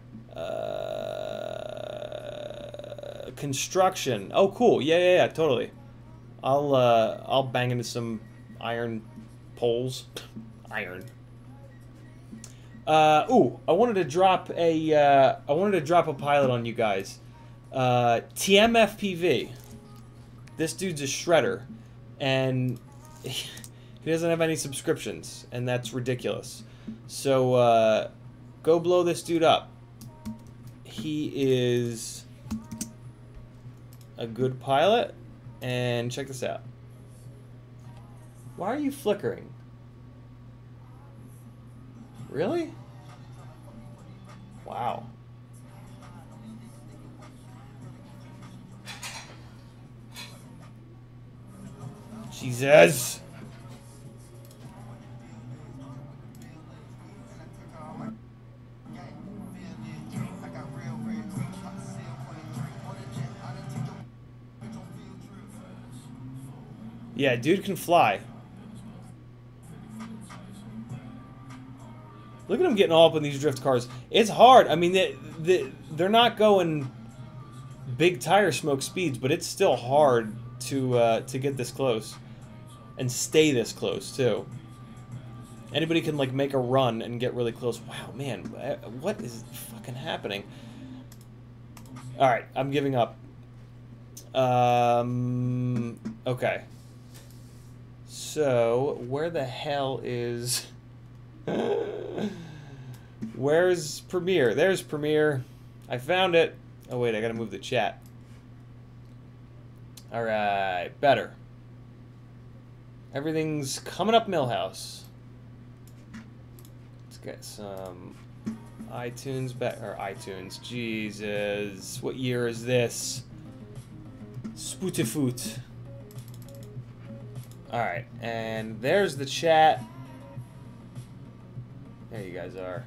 Uh, construction. Oh, cool. Yeah, yeah, yeah. Totally. I'll uh, I'll bang into some iron poles. Iron. Uh, ooh, I wanted to drop a uh, I wanted to drop a pilot on you guys. Uh, T M F P V. This dude's a shredder, and he doesn't have any subscriptions, and that's ridiculous. So, uh, go blow this dude up. He is a good pilot. And check this out. Why are you flickering? Really? Wow. Jesus. Yeah, dude can fly. Look at him getting all up in these drift cars. It's hard. I mean, they, they, they're not going big tire smoke speeds, but it's still hard to uh, to get this close and stay this close too. Anybody can like make a run and get really close. Wow, man, what is fucking happening? All right, I'm giving up. Um, okay. So where the hell is? Where's Premiere? There's Premiere. I found it. Oh wait, I gotta move the chat. Alright, better. Everything's coming up Millhouse. Let's get some iTunes back, or iTunes. Jesus, what year is this? Spootifoot. Alright, and there's the chat. There you guys are.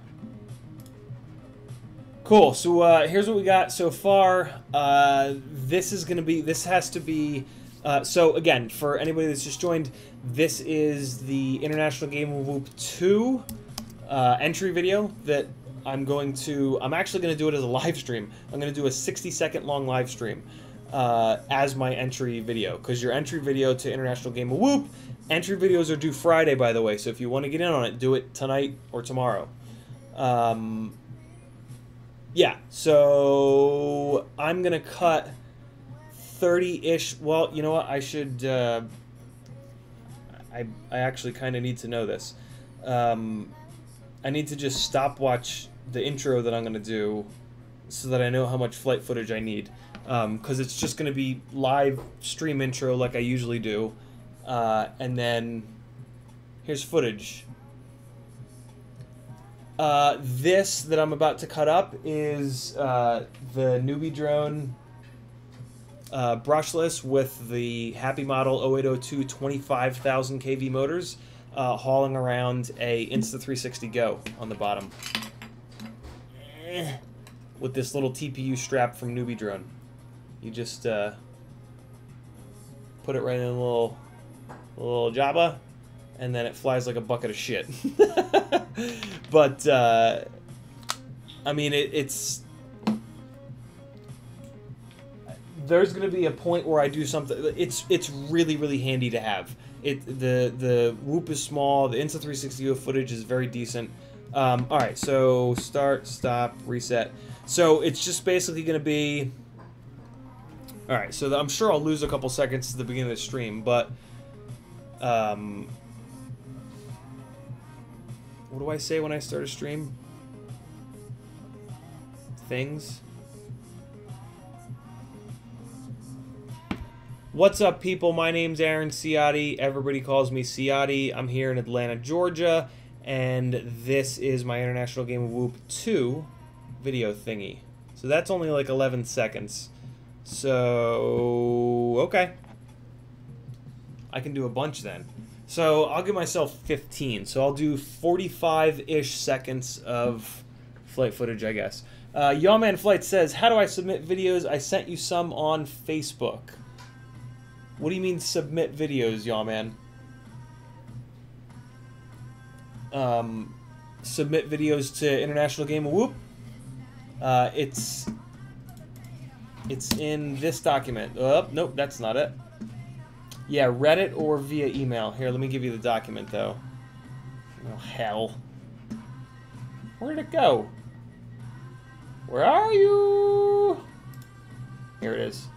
Cool, so uh, here's what we got so far. Uh, this is going to be, this has to be, uh, so again, for anybody that's just joined, this is the International Game of Whoop two uh, entry video that I'm going to, I'm actually going to do it as a live stream. I'm going to do a sixty second long live stream uh, as my entry video, because your entry video to International Game of Whoop, entry videos are due Friday, by the way, so if you want to get in on it, do it tonight or tomorrow. Um... Yeah, so I'm going to cut thirty-ish. Well, you know what? I should... Uh, I, I actually kind of need to know this. Um, I need to just stopwatch the intro that I'm going to do so that I know how much flight footage I need. Because um, it's just going to be live stream intro like I usually do. Uh, and then here's footage. Uh, this that I'm about to cut up is uh, the newbie drone uh, brushless with the Happy Model oh eight oh two twenty-five thousand K V motors uh, hauling around a Insta three sixty Go on the bottom with this little T P U strap from Newbie Drone. You just uh, put it right in a little, little Jabba, and then it flies like a bucket of shit. But, uh, I mean, it, it's... There's going to be a point where I do something... It's it's really, really handy to have. It The the Whoop is small, the Insta three sixty Go footage is very decent. Um, Alright, so start, stop, reset. So it's just basically going to be... Alright, so I'm sure I'll lose a couple seconds at the beginning of the stream, but... Um... What do I say when I start a stream? Things. What's up, people? My name's Aaron Ciotti. Everybody calls me Ciotti. I'm here in Atlanta, Georgia, and this is my International Game of Whoop two video thingy. So that's only like eleven seconds. So, okay. I can do a bunch then. So I'll give myself fifteen. So I'll do forty-five-ish seconds of flight footage, I guess. Uh, Yawman Flight says, how do I submit videos? I sent you some on Facebook. What do you mean submit videos, Yawman? Um, submit videos to International Game of Whoop? Uh, it's... It's in this document. Oh, nope, that's not it. Yeah, Reddit or via email. Here, let me give you the document, though. Oh, hell. Where did it go? Where are you? Here it is.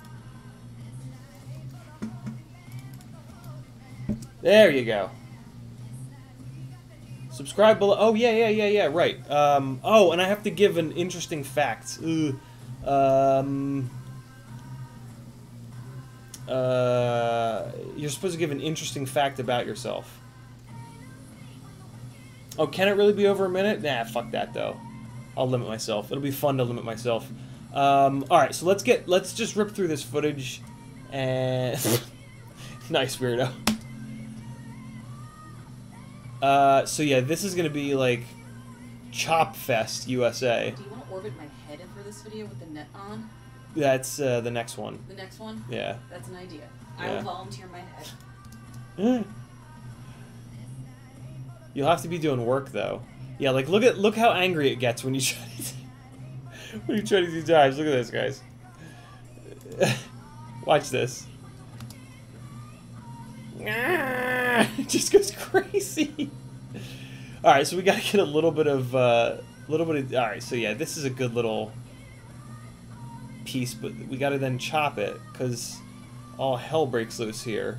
There you go. Subscribe below. Oh, yeah, yeah, yeah, yeah, right. Um, oh, and I have to give an interesting fact. Ugh. Um... Uh, you're supposed to give an interesting fact about yourself. Oh, can it really be over a minute? Nah, fuck that though. I'll limit myself. It'll be fun to limit myself. Um, all right, so let's get let's just rip through this footage, and nice weirdo. Uh, so yeah, this is gonna be like Chop Fest U S A. Do you want to orbit my head in for this video with the net on? That's uh, the next one. The next one? Yeah. That's an idea. Yeah. I will volunteer my head. You'll have to be doing work though. Yeah, like look at look how angry it gets when you try to when you try to do dives. Look at this, guys. Watch this. It just goes crazy. All right, so we gotta get a little bit of, uh, little bit of. All right, so yeah, this is a good little piece, but we gotta then chop it because all hell breaks loose here.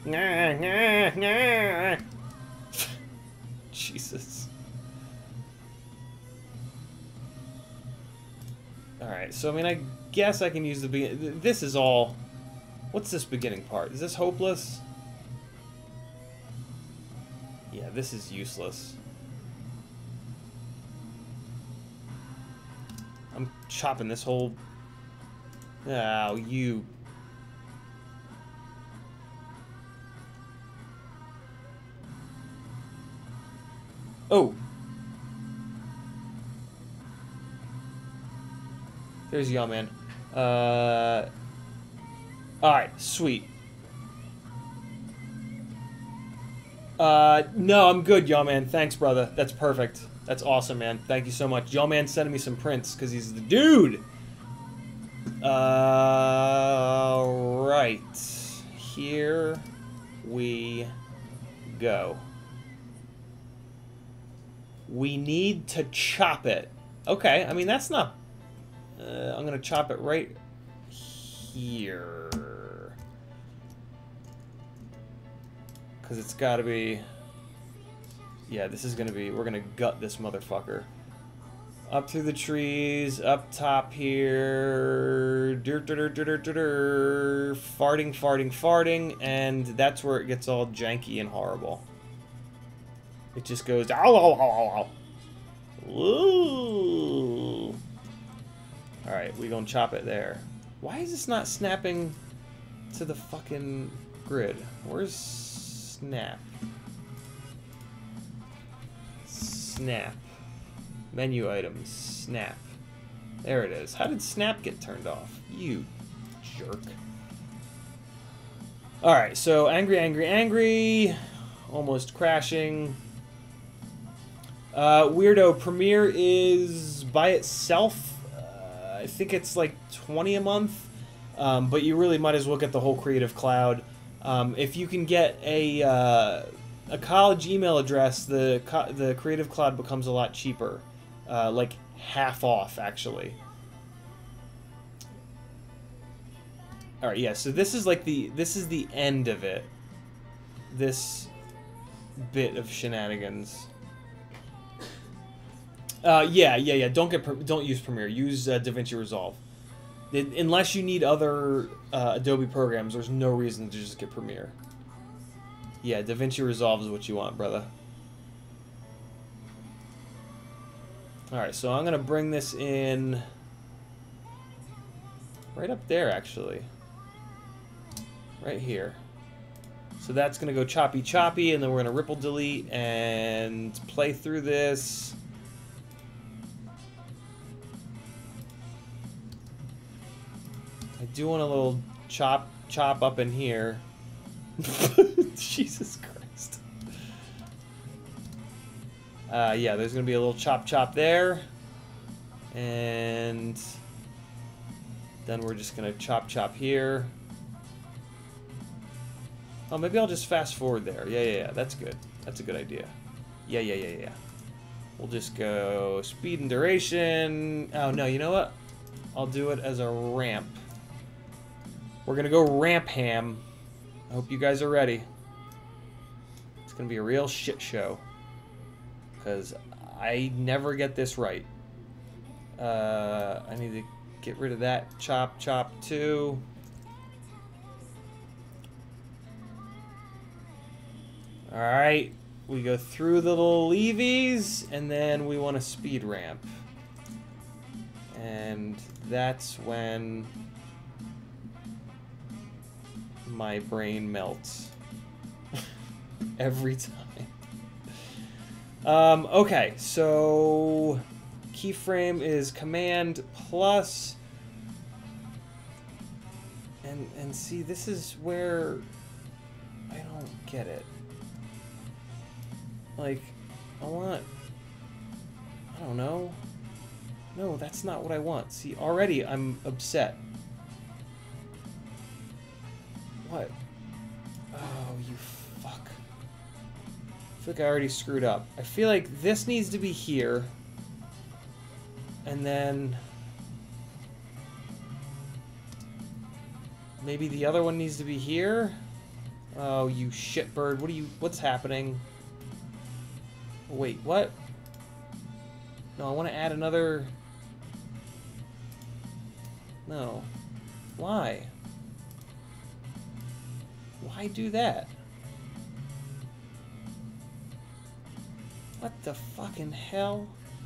Jesus. Alright, so I mean, I guess I can use the begin. This is all. What's this beginning part? Is this hopeless? Yeah, this is useless. I'm chopping this whole. Oh, you. Oh. There's Yawman. Uh. Alright, sweet. Uh, no, I'm good, Yawman. Thanks, brother. That's perfect. That's awesome, man. Thank you so much. Yawman's sending me some prints, because he's the dude! Uh, right. Here we go. We need to chop it. Okay, I mean, that's not... Uh, I'm going to chop it right here. Because it's got to be... Yeah, this is going to be... We're going to gut this motherfucker. Up through the trees, up top here. Dirt, dirt, dirt, dirt, dirt, dirt, farting, farting, farting. And that's where it gets all janky and horrible. It just goes... Ow, ow, ow, ow, ow. Ooh. Alright, we gonna chop it there. Why is this not snapping to the fucking grid? Where's snap? Snap. Menu items. Snap. There it is. How did snap get turned off? You jerk. Alright, so angry, angry, angry. Almost crashing. Uh, Weirdo, Premiere is by itself. Uh, I think it's like twenty a month. Um, but you really might as well get the whole Creative Cloud. Um, if you can get a uh, a college email address, the co the Creative Cloud becomes a lot cheaper, uh, like half off actually. All right, yeah. So this is like the this is the end of it. This bit of shenanigans. Uh, yeah, yeah, yeah. Don't get don't use Premiere. Use uh, DaVinci Resolve. It, unless you need other uh, Adobe programs, there's no reason to just get Premiere. Yeah, DaVinci Resolve is what you want, brother. Alright, so I'm going to bring this in right up there, actually. Right here. So that's going to go choppy choppy, and then we're going to ripple delete and play through this. I do want a little chop chop up in here. Jesus Christ. Uh, yeah, there's going to be a little chop chop there. And then we're just going to chop chop here. Oh, maybe I'll just fast forward there. Yeah, yeah, yeah. That's good. That's a good idea. Yeah, yeah, yeah, yeah. We'll just go speed and duration. Oh, no, you know what? I'll do it as a ramp. We're going to go ramp ham. I hope you guys are ready. It's going to be a real shit show. because I never get this right. Uh, I need to get rid of that chop chop too. Alright, we go through the little levees, and then we want a speed ramp. And that's when my brain melts. Every time. Um, okay, so keyframe is command plus, and and see, this is where I don't get it. Like, I want, I don't know. No, that's not what I want. See, already I'm upset. What? Oh, you fuck. I feel like I already screwed up. I feel like this needs to be here. And then maybe the other one needs to be here. Oh, you shitbird. What are you, what's happening? Wait, what? No, I want to add another... No. Why? Why do that? What the fucking hell?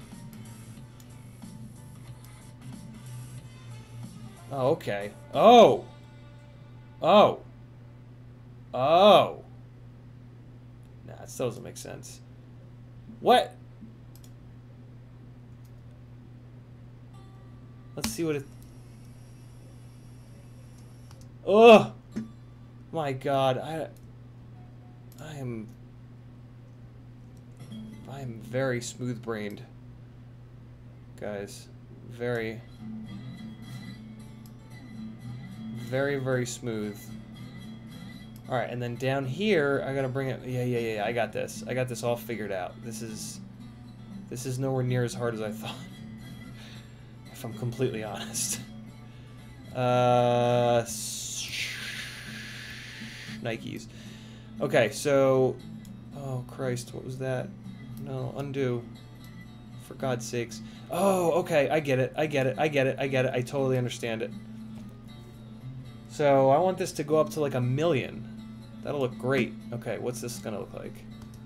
Oh, okay. Oh! Oh! Oh! Nah, it still doesn't make sense. What? Let's see what it... Oh! My God, I... I am... I am very smooth-brained. Guys. Very... Very, very smooth. Alright, and then down here, I gotta bring it... Yeah, yeah, yeah, I got this. I got this all figured out. This is... This is nowhere near as hard as I thought. If I'm completely honest. Uh... Nikes. Okay, so... Oh, Christ, what was that? No, undo. For God's sakes. Oh, okay, I get it, I get it, I get it, I get it. I totally understand it. So, I want this to go up to like a million. That'll look great. Okay, what's this gonna look like?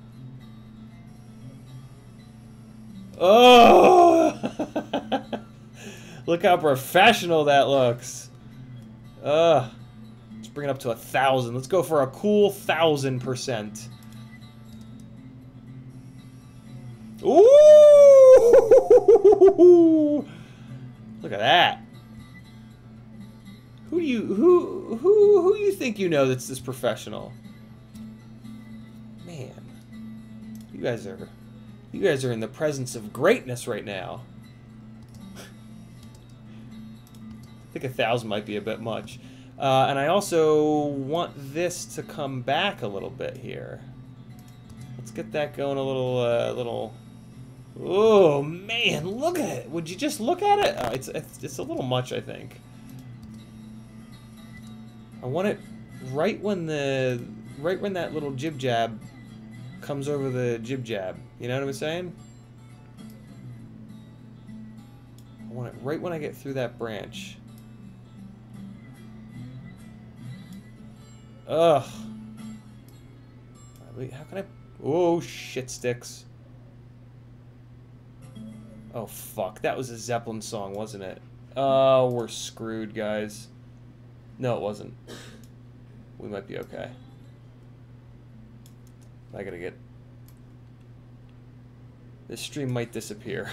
Oh! Look how professional that looks. Ugh. Let's bring it up to a thousand. Let's go for a cool thousand percent. Ooh! Look at that. Who do you who who who you think you know that's this professional? Man, you guys are you guys are in the presence of greatness right now. I think a thousand might be a bit much, uh, and I also want this to come back a little bit here. Let's get that going a little uh, little. Oh man, look at it! Would you just look at it? Oh, it's, it's it's a little much, I think. I want it right when the right when that little jib jab comes over the jib jab. You know what I'm saying? I want it right when I get through that branch. Ugh. Wait, how can I? Oh shit sticks. Oh fuck, that was a Zeppelin song, wasn't it? Oh, we're screwed, guys. No, it wasn't. We might be okay. I gotta get... This stream might disappear.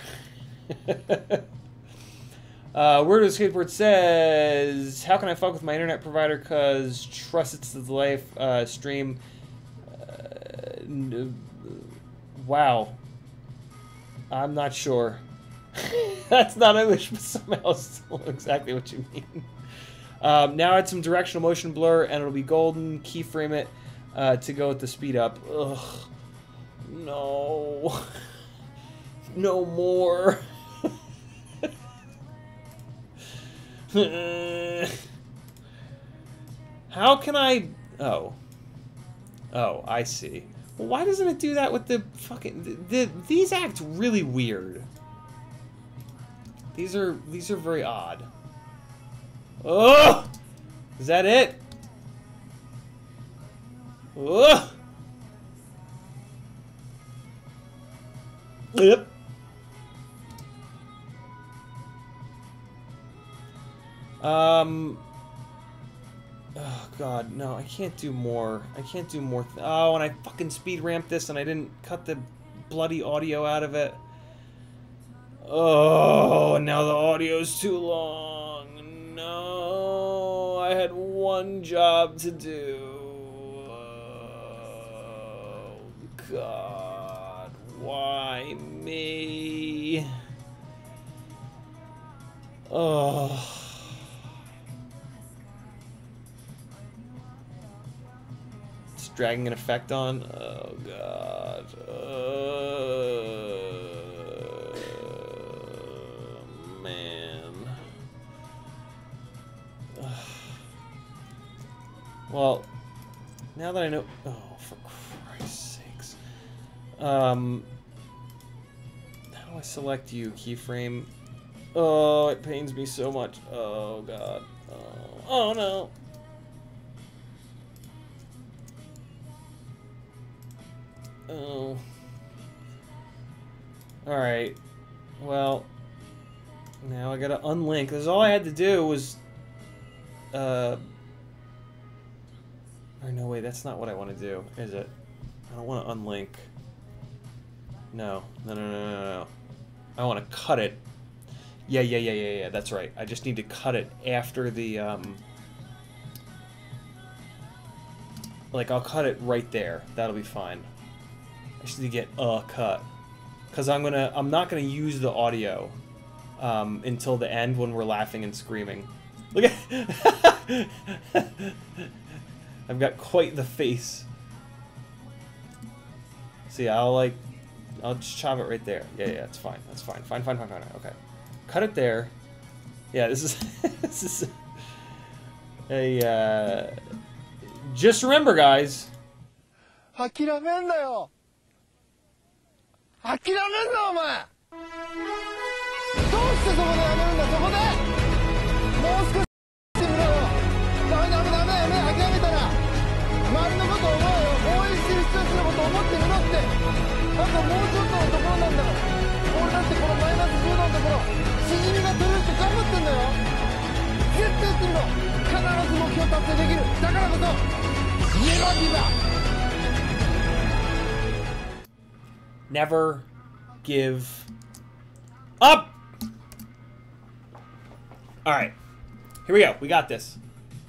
uh, Word of the Skateboard says, how can I fuck with my internet provider cause trust it's the life uh, stream? Uh, wow. I'm not sure. That's not English, but somehow still exactly what you mean. Um, now add some directional motion blur, and it'll be golden. Keyframe it uh, to go with the speed up. Ugh. No. No more. How can I... Oh. Oh, I see. Well, why doesn't it do that with the fucking... The, the, these act really weird. These are... These are very odd. Oh! Is that it? Oh! Yep. Um... Oh god, no, I can't do more. I can't do more. Th oh, and I fucking speed ramped this and I didn't cut the bloody audio out of it. Oh, now the audio's too long. No, I had one job to do. Oh, God, why me? Oh. Dragging an effect on. Oh god. Uh, man. Ugh. Well, now that I know. Oh, for Christ's sakes. Um. How do I select you, keyframe? Oh, it pains me so much. Oh god. Oh, oh no. Oh. Alright. Well, now I gotta unlink. Because all I had to do was... Uh... Or no, wait, that's not what I want to do, is it? I don't want to unlink. No. No, no, no, no, no. I want to cut it. Yeah, yeah, yeah, yeah, yeah, that's right. I just need to cut it after the, um... Like, I'll cut it right there. That'll be fine. I just need to get a cut, because I'm gonna I'm not gonna use the audio um, until the end when we're laughing and screaming. Look at I've got quite the face. See, I'll like I'll just chop it right there. Yeah, yeah, it's fine. That's fine. Fine, fine, fine, fine. Okay, cut it there. Yeah, this is this is a. Uh, just remember, guys. 諦めんなよ諦めんなお前どうしてそこでやめるんだそこでもう少ししてみろよダメダメダメやめ諦めたら周りのことを思えよ応援してる人たちのことを思ってみろってあともうちょっとのところなんだから俺だってこのマイナスじゅうどのところしじみが取れるって頑張ってんだよ絶対やってみろ必ず目標達成できるだからこそネバギブアップ Never give up! Alright. Here we go. We got this.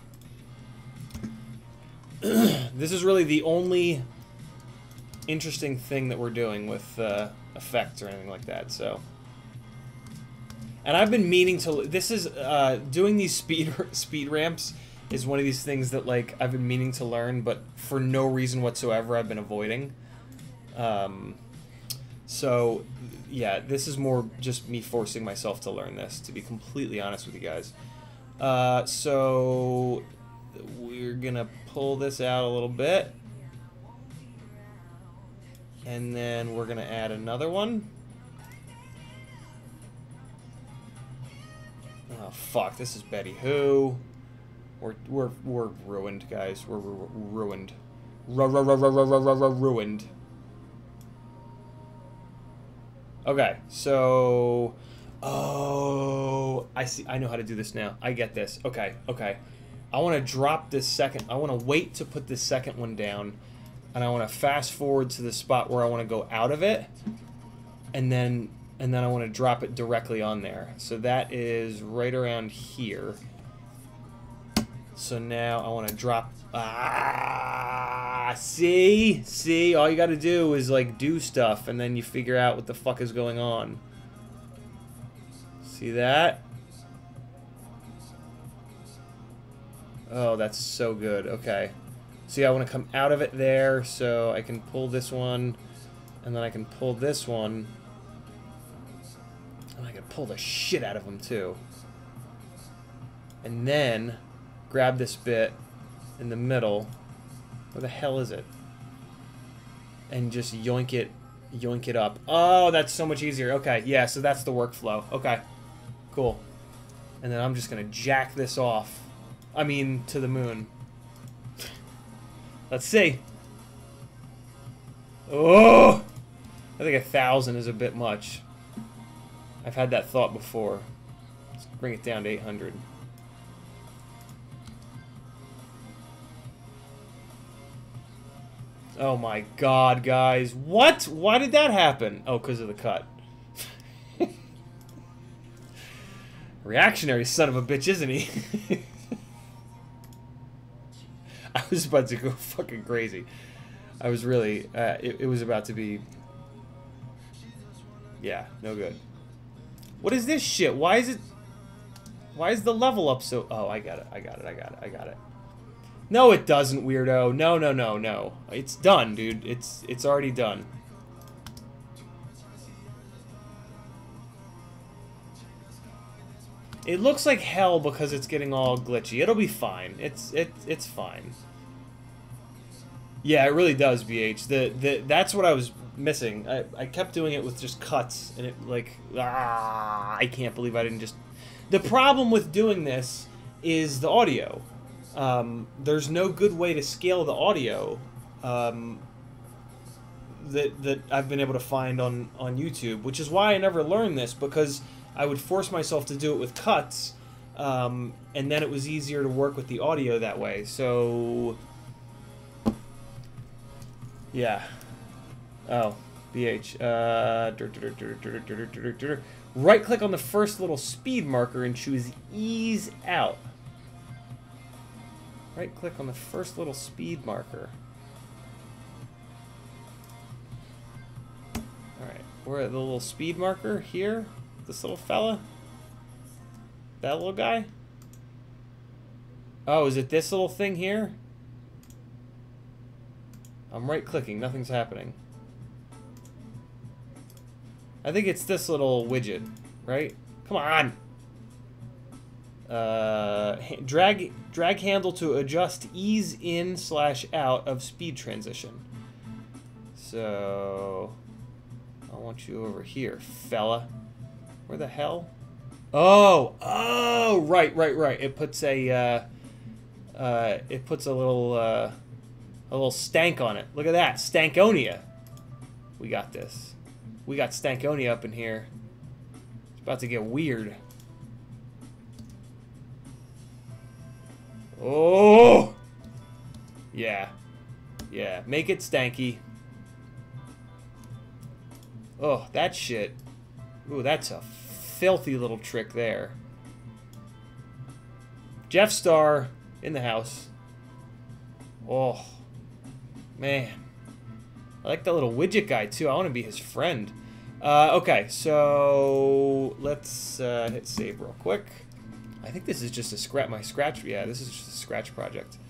This is really the only interesting thing that we're doing with uh, effects or anything like that, so... And I've been meaning to... This is... Uh, doing these speed, speed ramps is one of these things that, like, I've been meaning to learn, but for no reason whatsoever I've been avoiding. Um... So, yeah, this is more just me forcing myself to learn this, to be completely honest with you guys. Uh, so, we're gonna pull this out a little bit. And then we're gonna add another one. Oh, fuck, this is Betty Who. We're, we're, we're ruined, guys. We're ru ruined. Ru-ru-ru-ru-ru-ru-ruined. Okay, so... Oh, I see. I know how to do this now. I get this. Okay, okay. I want to drop this second. I want to wait to put this second one down. And I want to fast forward to the spot where I want to go out of it. And then, and then I want to drop it directly on there. So that is right around here. So now I want to drop... Ah, see? See? All you got to do is, like, do stuff, and then you figure out what the fuck is going on. See that? Oh, that's so good. Okay. See, I want to come out of it there, so I can pull this one, and then I can pull this one. And I can pull the shit out of them, too. And then grab this bit in the middle. Where the hell is it? and just yoink it, yoink it up. Oh, that's so much easier. Okay, yeah, so that's the workflow. Okay, cool. And then I'm just gonna jack this off. I mean, to the moon. Let's see. Oh! I think a thousand is a bit much. I've had that thought before. Let's bring it down to eight hundred. Oh my god, guys. What? Why did that happen? Oh, because of the cut. Reactionary son of a bitch, isn't he? I was about to go fucking crazy. I was really... Uh, it, it was about to be... Yeah, no good. What is this shit? Why is it... Why is the level up so... Oh, I got it. I got it. I got it. I got it. No, it doesn't, weirdo. No, no, no, no. It's done, dude. It's it's already done. It looks like hell because it's getting all glitchy. It'll be fine. It's it it's fine. Yeah, it really does, B H. The the that's what I was missing. I I kept doing it with just cuts, and it like ah, I can't believe I didn't just. The problem with doing this is the audio. Um, there's no good way to scale the audio um, that that I've been able to find on on YouTube, which is why I never learned this, because I would force myself to do it with cuts, um, and then it was easier to work with the audio that way. So, yeah. Oh, B H. Uh, right-click on the first little speed marker and choose Ease Out. Right-click on the first little speed marker. Alright, we're at the little speed marker here. This little fella? That little guy? Oh, is it this little thing here? I'm right-clicking, nothing's happening. I think it's this little widget, right? Come on! Uh, drag drag handle to adjust ease in slash out of speed transition. So I want you over here, fella. Where the hell? Oh, oh, right, right, right. It puts a uh, uh, it puts a little uh, a little stank on it. Look at that, Stankonia. We got this. We got Stankonia up in here. It's about to get weird. Oh! Yeah. Yeah. Make it stanky. Oh, that shit. Ooh, that's a filthy little trick there. Jeff Star in the house. Oh. Man. I like that little widget guy, too. I want to be his friend. Uh, okay, so let's uh, hit save real quick. I think this is just a scratch. My scratch. Yeah, this is just a scratch project.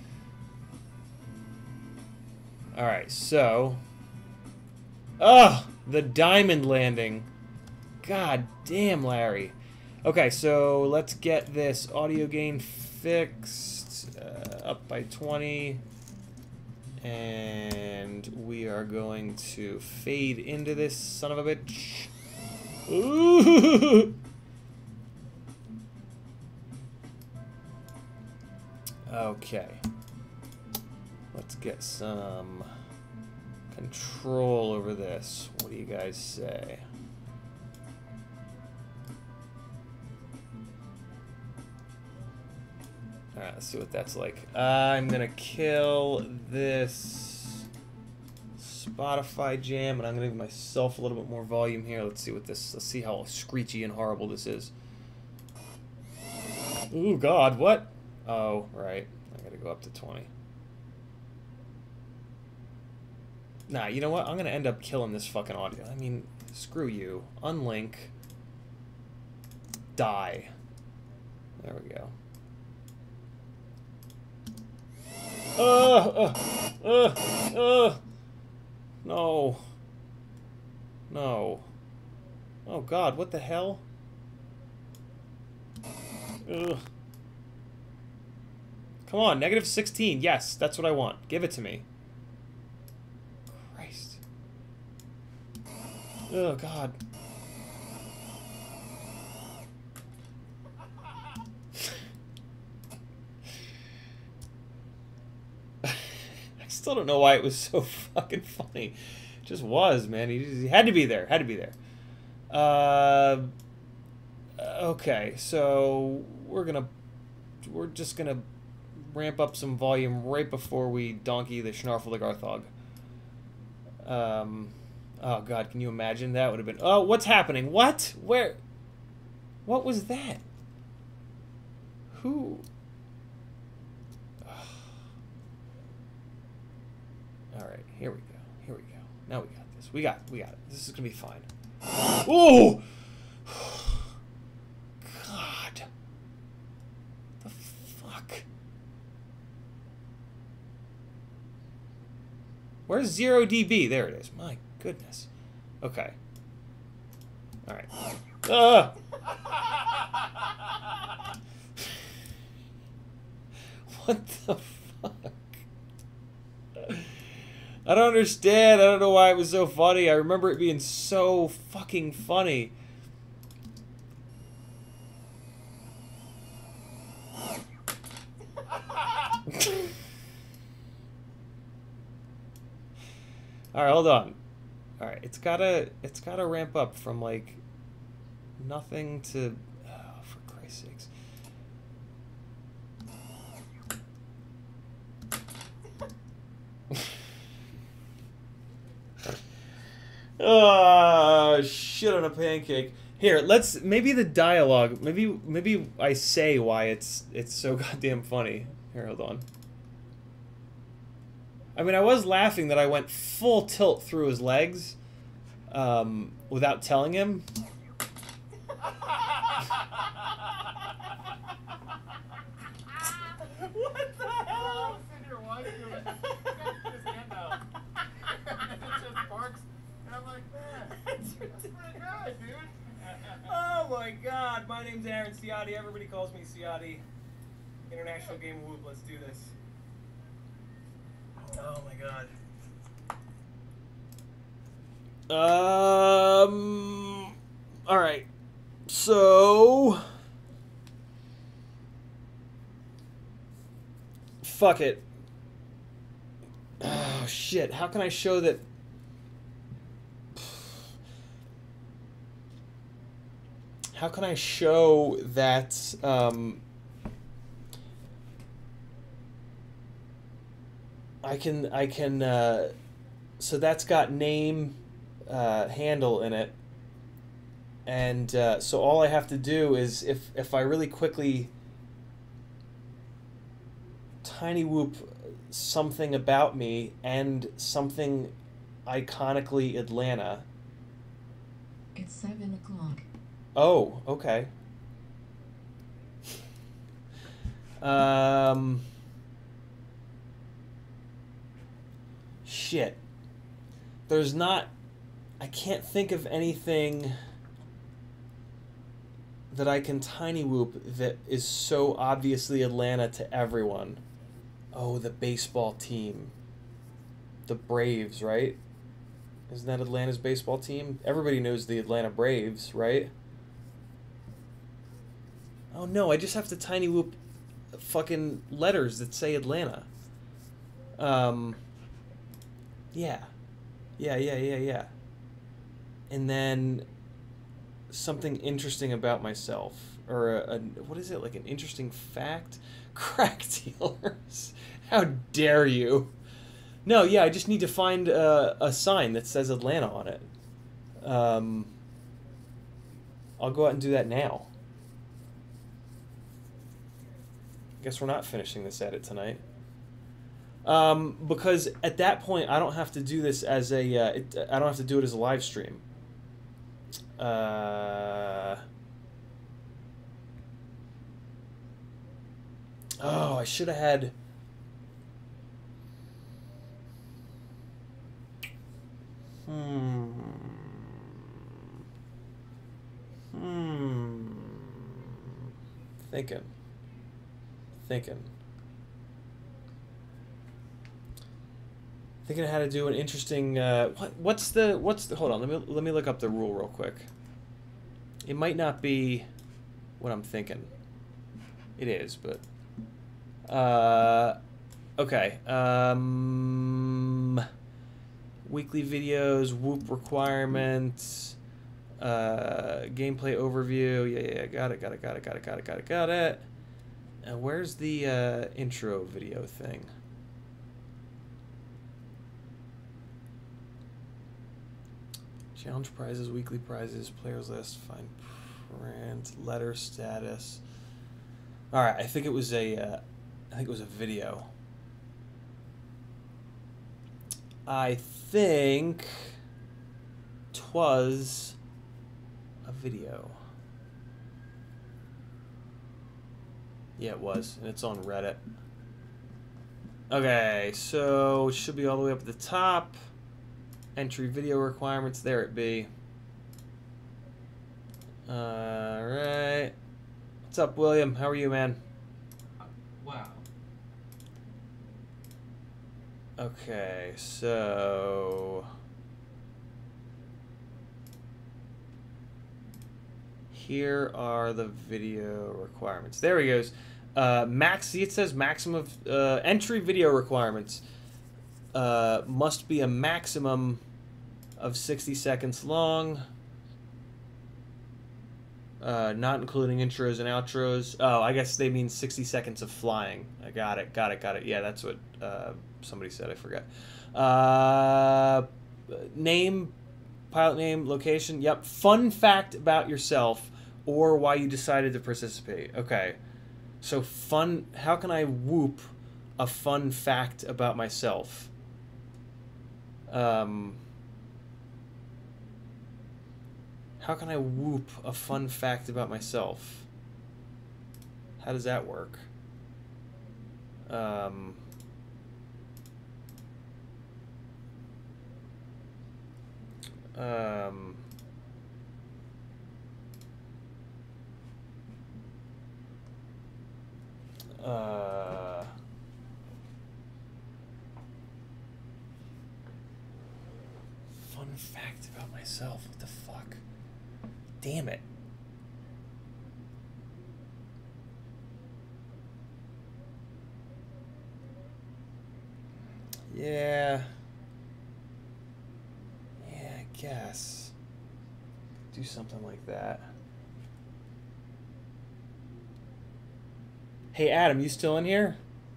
All right, so. Ugh, the diamond landing. God damn, Larry. Okay, so let's get this audio gain fixed. Uh, up by twenty. And we are going to fade into this son of a bitch. Ooh. Okay. Let's get some control over this. What do you guys say? Alright, let's see what that's like. I'm gonna kill this Spotify jam, and I'm gonna give myself a little bit more volume here. Let's see what this, let's see how screechy and horrible this is. Ooh, God, what? Oh, right. I gotta go up to twenty. Nah, you know what? I'm gonna end up killing this fucking audio. I mean, screw you. Unlink. Die. There we go. Uh, uh, uh, uh. No. No. Oh, God, what the hell? Ugh. Come on, negative sixteen. Yes, that's what I want. Give it to me. Christ. Oh, God. I still don't know why it was so fucking funny. It just was, man. He, he had to be there. Had to be there. Uh, okay, so we're gonna... We're just gonna ramp up some volume right before we donkey the Schnarfel the Garthog. Um... Oh, God, can you imagine? That would have been... Oh, what's happening? What? Where? What was that? Who? Alright, here we go. Here we go. Now we got this. We got we got it. This is going to be fine. Oh! God. The fuck? Where's zero D B? There it is. My goodness. Okay. Alright. Ah! What the fuck? I don't understand. I don't know why it was so funny. I remember it being so fucking funny. Alright, hold on. Alright, it's gotta it's gotta ramp up from like nothing to oh, for Christ's sakes. Oh, shit on a pancake. Here, let's maybe the dialogue. Maybe maybe I say why it's it's so goddamn funny. Here, hold on. I mean, I was laughing that I went full tilt through his legs um, without telling him. What the hell? I'm sitting here watching him and he's got his hand out. And it just barks. And I'm like, man, that's pretty good, dude. Oh my God, my name's Aaron Ciotti. Everybody calls me Ciotti. International Game of Whoop. Let's do this. Oh my God. Um. All right. So. Fuck it. Oh shit. How can I show that? How can I show that? Um. I can, I can, uh, so that's got name, uh, handle in it, and, uh, so all I have to do is, if, if I really quickly tiny whoop something about me and something iconically Atlanta. It's seven o'clock. Oh, okay. Um... Shit. There's not... I can't think of anything that I can tiny whoop that is so obviously Atlanta to everyone. Oh, the baseball team. The Braves, right? Isn't that Atlanta's baseball team? Everybody knows the Atlanta Braves, right? Oh no, I just have to tiny whoop fucking letters that say Atlanta. Um... Yeah. Yeah, yeah, yeah, yeah. And then something interesting about myself. Or a, a what is it? Like an interesting fact? Crack dealers. How dare you? No, yeah, I just need to find a, a sign that says Atlanta on it. Um, I'll go out and do that now. Guess we're not finishing this edit tonight. Um, because at that point, I don't have to do this as a, uh, it, I don't have to do it as a live stream. Uh, oh, I should have had, hmm, hmm, thinking, thinking. Thinking of how to do an interesting. Uh, what what's the what's the? Hold on. Let me let me look up the rule real quick. It might not be what I'm thinking. It is, but. Uh, okay. Um, weekly videos, Whoop requirements, uh, gameplay overview. Yeah, yeah, got it, got it, got it, got it, got it, got it, got it. Uh, where's the uh, intro video thing? Challenge prizes, weekly prizes, players list, find print, letter status. All right, I think it was a, uh, I think it was a video. I think twas a video. Yeah, it was, and it's on Reddit. Okay, so it should be all the way up at the top. Entry video requirements, there it be. Alright. What's up, William? How are you, man? Wow. Okay, so... Here are the video requirements. There he goes. Uh, max, see it says maximum of, uh, entry video requirements. Uh, must be a maximum of sixty seconds long. Uh, not including intros and outros. Oh, I guess they mean sixty seconds of flying. I got it, got it, got it. Yeah, that's what uh, somebody said. I forgot. Uh, name, pilot name, location. Yep. Fun fact about yourself or why you decided to participate. Okay. So fun. How can I whoop a fun fact about myself? Um, how can I whoop a fun fact about myself? How does that work? Um, um, uh, fun fact about myself. What the fuck? Damn it. Yeah. Yeah, I guess. Do something like that. Hey, Adam, you still in here?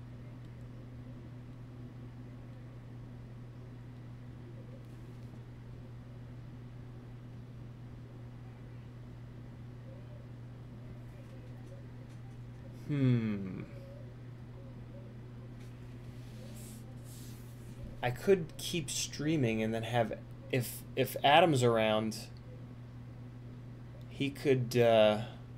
Hmm. I could keep streaming and then have, if if Adam's around, he could. Uh,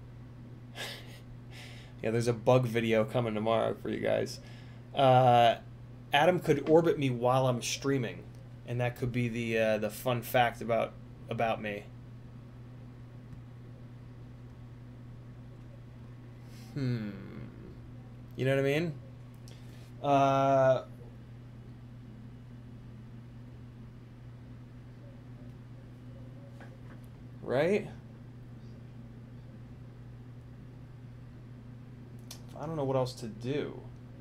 yeah, there's a bug video coming tomorrow for you guys. Uh, Adam could orbit me while I'm streaming, and that could be the uh, the fun fact about about me. Hmm. You know what I mean? Uh. Right? I don't know what else to do.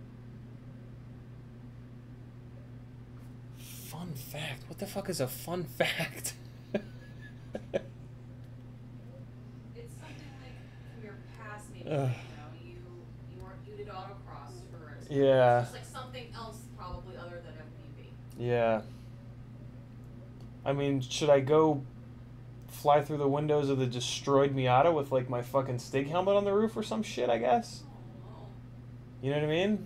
Fun fact? What the fuck is a fun fact? It's something like from your past, maybe. Ugh. You know, you you weren't you did autocross for instance. Yeah. Just like something else, probably other than F P V. Yeah. I mean, should I go fly through the windows of the destroyed Miata with like my fucking Stig helmet on the roof or some shit, I guess? You know what I mean?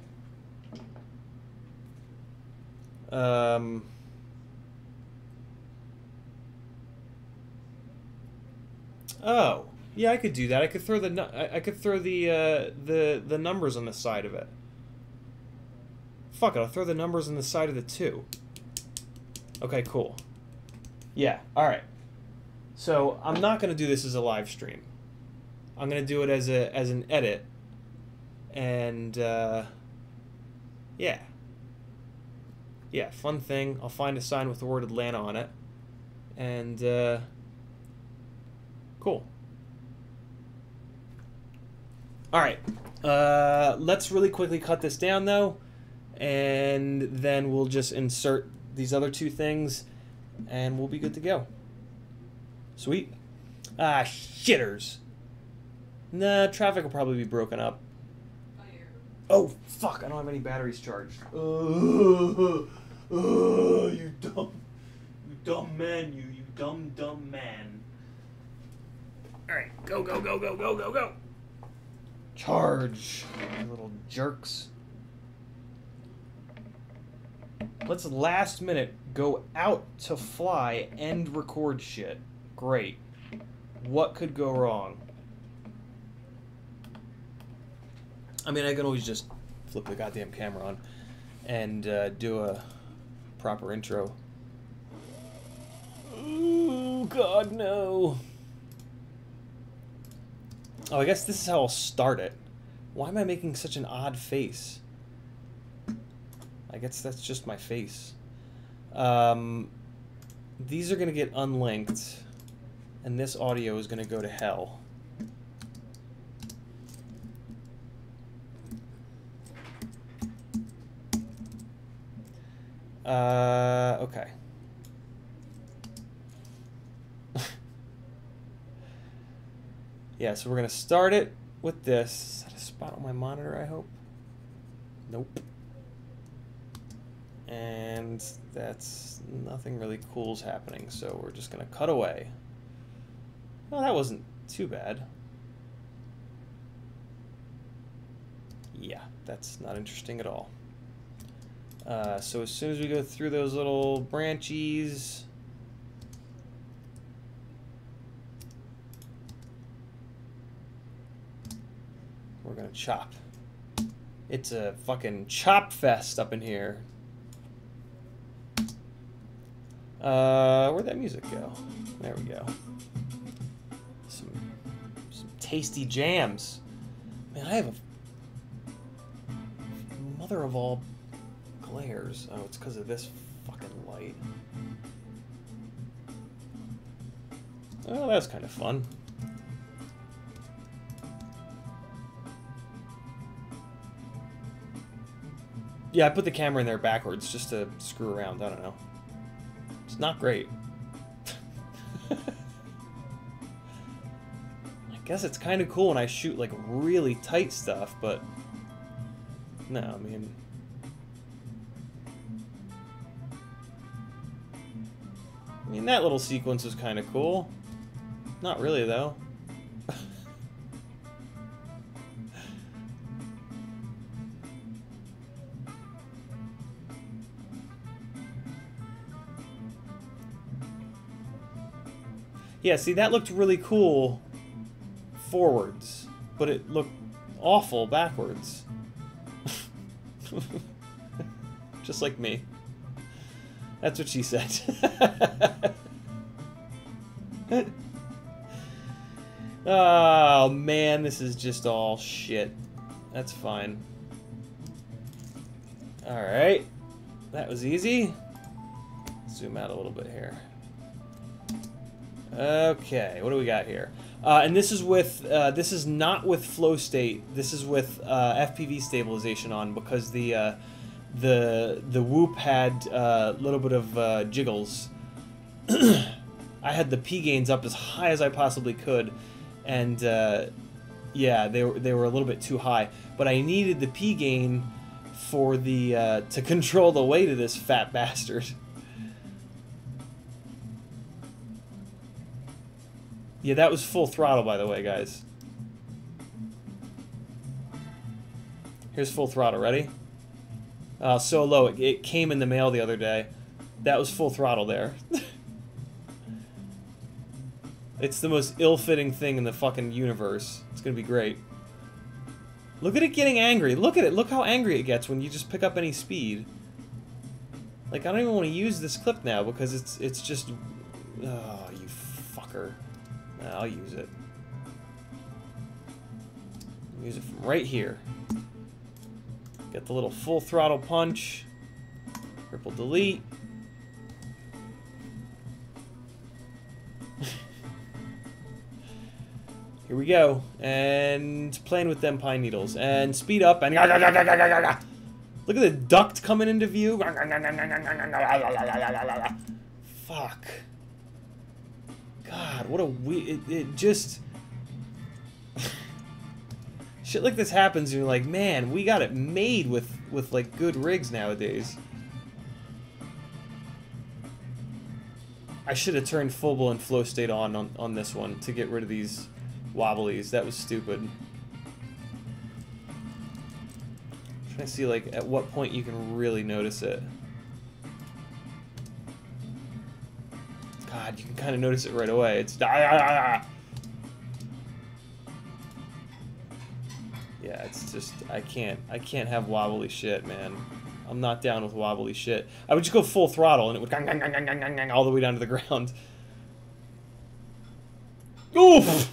Um, oh, yeah, I could do that. I could throw the nu- I, I could throw the uh, the the numbers on the side of it. Fuck it, I'll throw the numbers on the side of the two. Okay, cool. Yeah, all right. So I'm not gonna do this as a live stream. I'm gonna do it as a as an edit. And, uh, yeah. Yeah, fun thing. I'll find a sign with the word Atlanta on it. And, uh, cool. Alright, uh, let's really quickly cut this down, though, and then we'll just insert these other two things, and we'll be good to go. Sweet. Ah, shitters. Nah, traffic will probably be broken up. Fire. Oh, fuck, I don't have any batteries charged. Oh, oh, you dumb, you dumb man, you, you dumb, dumb man. Alright, go, go, go, go, go, go, go. Charge, you little jerks. Let's last minute go out to fly and record shit. Great. What could go wrong? I mean, I can always just flip the goddamn camera on and uh, do a proper intro. Oh, God, no. Oh, I guess this is how I'll start it. Why am I making such an odd face? I guess that's just my face. Um, these are going to get unlinked, and this audio is going to go to hell. Uh, okay. Yeah, so we're going to start it with this. Is that a spot on my monitor, I hope? Nope. And that's nothing really cool's happening, so we're just going to cut away. Well, that wasn't too bad. Yeah, that's not interesting at all. Uh, so as soon as we go through those little branchies, we're gonna chop. It's a fucking chop fest up in here. Uh, where'd that music go? There we go. Some, some tasty jams. Man, I have a mother of all glares. Oh, it's because of this fucking light. Oh, that's kind of fun. Yeah, I put the camera in there backwards just to screw around. I don't know. It's not great. I guess it's kind of cool when I shoot like really tight stuff, but no, I mean, I mean that little sequence was kind of cool. Not really though. Yeah, see, that looked really cool forwards, but it looked awful backwards. Just like me. That's what she said. Oh, man, this is just all shit. That's fine. Alright. That was easy. Zoom out a little bit here. Okay, what do we got here? Uh, and this is with, uh, this is not with flow state. This is with uh, F P V stabilization on, because the uh, the the Whoop had a uh, little bit of uh, jiggles. I had the P gains up as high as I possibly could, and uh, yeah, they were they were a little bit too high. But I needed the P gain for the uh, to control the weight of this fat bastard. Yeah, that was full throttle, by the way, guys. Here's full throttle. Ready? Uh, so low. It, it came in the mail the other day. That was full throttle there. It's the most ill-fitting thing in the fucking universe. It's gonna be great. Look at it getting angry. Look at it. Look how angry it gets when you just pick up any speed. Like, I don't even want to use this clip now because it's it's just... Oh, you fucker. I'll use it. Use it from right here. Get the little full throttle punch. Triple delete. Here we go. And playing with them pine needles. And speed up and... Look at the duct coming into view. Fuck. God, what a we it, it just... Shit like this happens and you're like, man, we got it made with, with like, good rigs nowadays. I should have turned full blown flow state on, on on this one to get rid of these wobblies. That was stupid. I'm trying to see, like, at what point you can really notice it. God, you can kind of notice it right away. It's... Yeah, it's just... I can't... I can't have wobbly shit, man. I'm not down with wobbly shit. I would just go full throttle and it would gang, gang, gang, gang, gang, gang, all the way down to the ground. Oof!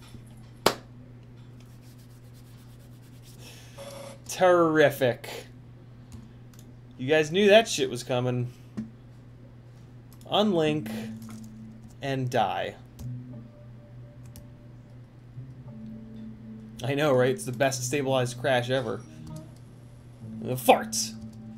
Terrific. You guys knew that shit was coming. Unlink and die. I know, right? It's the best stabilized crash ever. Uh, farts.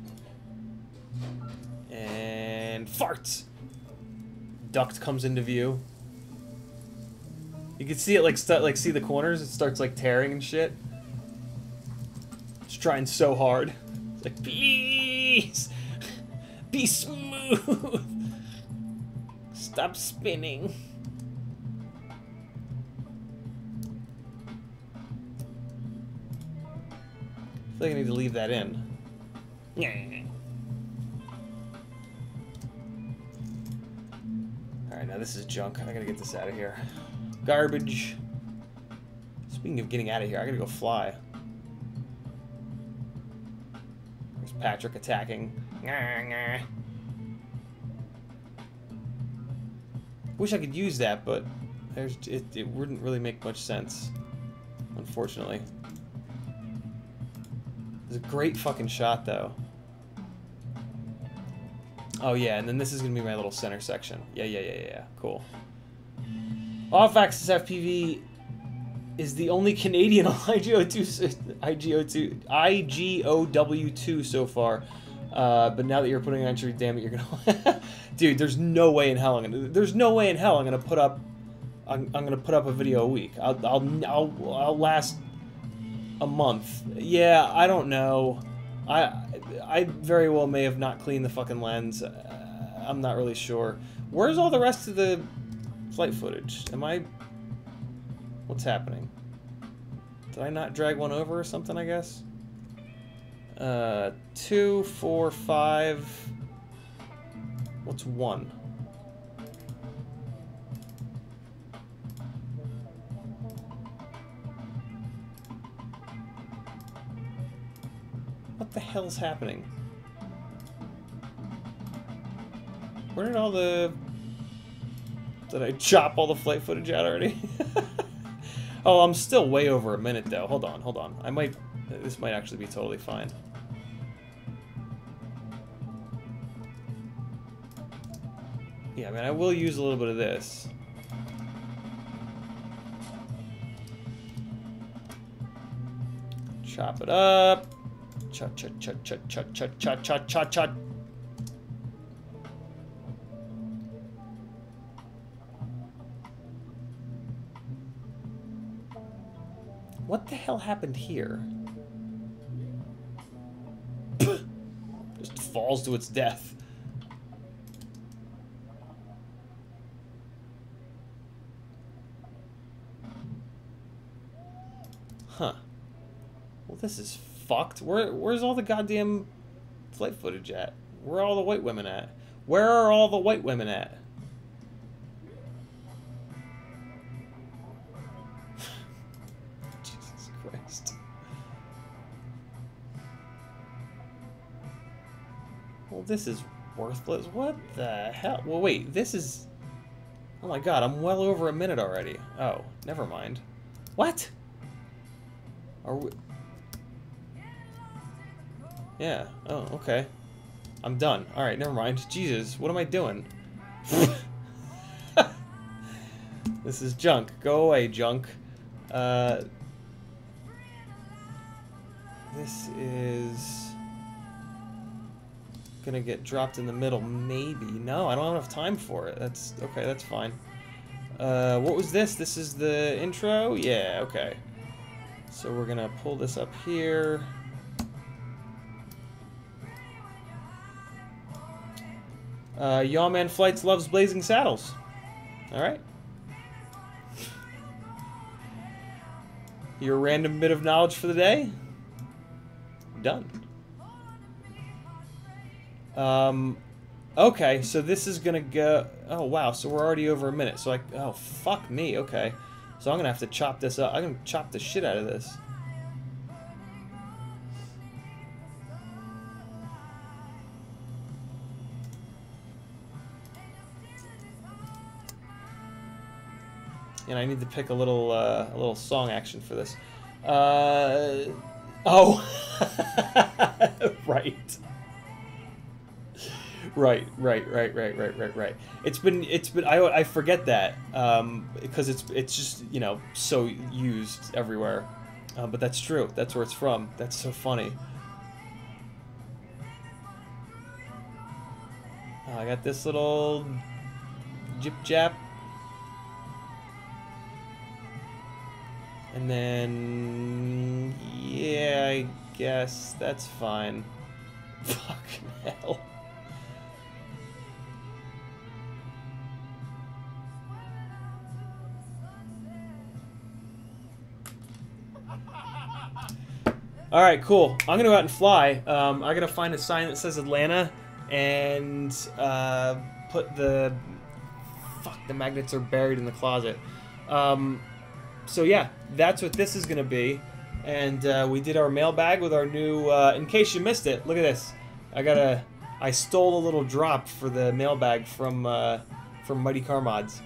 And farts. Duct comes into view. You can see it like st like see the corners. It starts like tearing and shit. It's trying so hard. It's like, please be smooth. Stop spinning. I feel like I need to leave that in. Alright, now this is junk. I gotta get this out of here. Garbage. Speaking of getting out of here, I gotta go fly. There's Patrick attacking. Wish I could use that, but there's it, it wouldn't really make much sense, unfortunately. It's a great fucking shot, though. Oh yeah, and then this is gonna be my little center section. Yeah, yeah, yeah, yeah. Cool. Off-axis F P V is the only Canadian on I G O two, I G O two, I G O W two so far. Uh, but now that you're putting it on entry, damn it, you're gonna. Dude, there's no way in hell I'm gonna. There's no way in hell I'm gonna put up. I'm, I'm gonna put up a video a week. I'll, I'll, I'll, I'll last a month. Yeah, I don't know. I, I very well may have not cleaned the fucking lens. Uh, I'm not really sure. Where's all the rest of the flight footage? Am I? What's happening? Did I not drag one over or something? I guess. Uh, two, four, five. What's one? What the hell's happening? Where did all the... Did I chop all the flight footage out already? Oh, I'm still way over a minute though. Hold on, hold on. I might... This might actually be totally fine. Yeah, I mean, I will use a little bit of this. Chop it up. Cha cha cha cha cha cha cha cha cha cha. What the hell happened here? Just falls to its death. Huh. Well, this is fucked. Where, where's all the goddamn flight footage at? Where are all the white women at? Where are all the white women at? Jesus Christ. Well, this is worthless. What the hell? Well, wait, this is... Oh my god, I'm well over a minute already. Oh, never mind. What? Are we... Yeah, oh, okay. I'm done. Alright, never mind. Jesus, what am I doing? This is junk. Go away, junk. Uh, this is gonna get dropped in the middle, maybe. No, I don't have enough time for it. That's okay, that's fine. Uh, what was this? This is the intro? Yeah, okay. So we're gonna pull this up here. Uh, Yawman Flights loves Blazing Saddles. Alright. Your random bit of knowledge for the day? Done. Um, okay, so this is gonna go... Oh, wow, so we're already over a minute. So, I... Oh, fuck me, okay. So I'm gonna have to chop this up. I'm gonna chop the shit out of this. And I need to pick a little, uh, a little song action for this. Uh, oh, right. Right, right, right, right, right, right, right. It's been, it's been. I, I forget that um, because it's, it's just you know so used everywhere. Uh, but that's true. That's where it's from. That's so funny. Oh, I got this little jip jap. And then, yeah, I guess that's fine. Fucking hell. Alright, cool. I'm gonna go out and fly. Um, I gotta find a sign that says Atlanta and uh, put the... Fuck, the magnets are buried in the closet. Um... So yeah, that's what this is gonna be, and uh, we did our mailbag with our new. Uh, in case you missed it, look at this. I got a. I stole a little drop for the mailbag from uh, from Mighty Car Mods.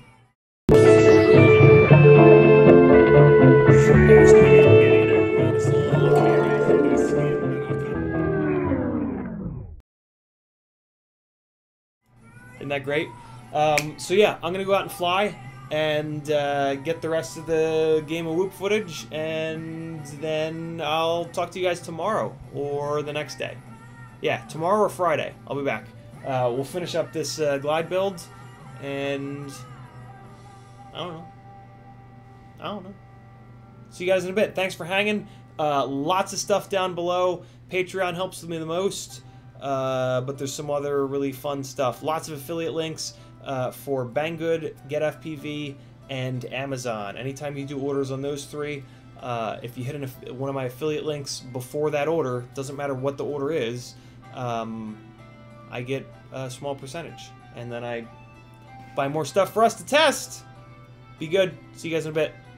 Isn't that great? Um, so yeah, I'm gonna go out and fly. And uh, get the rest of the Game of Whoop footage, and then I'll talk to you guys tomorrow or the next day. Yeah, tomorrow or Friday, I'll be back. Uh, we'll finish up this uh, glide build, and I don't know. I don't know. See you guys in a bit. Thanks for hanging. Uh, lots of stuff down below. Patreon helps me the most, uh, but there's some other really fun stuff. Lots of affiliate links. Uh, for Banggood, Get F P V, and Amazon. Anytime you do orders on those three, uh, if you hit an, one of my affiliate links before that order, doesn't matter what the order is, um, I get a small percentage. And then I buy more stuff for us to test. Be good. See you guys in a bit.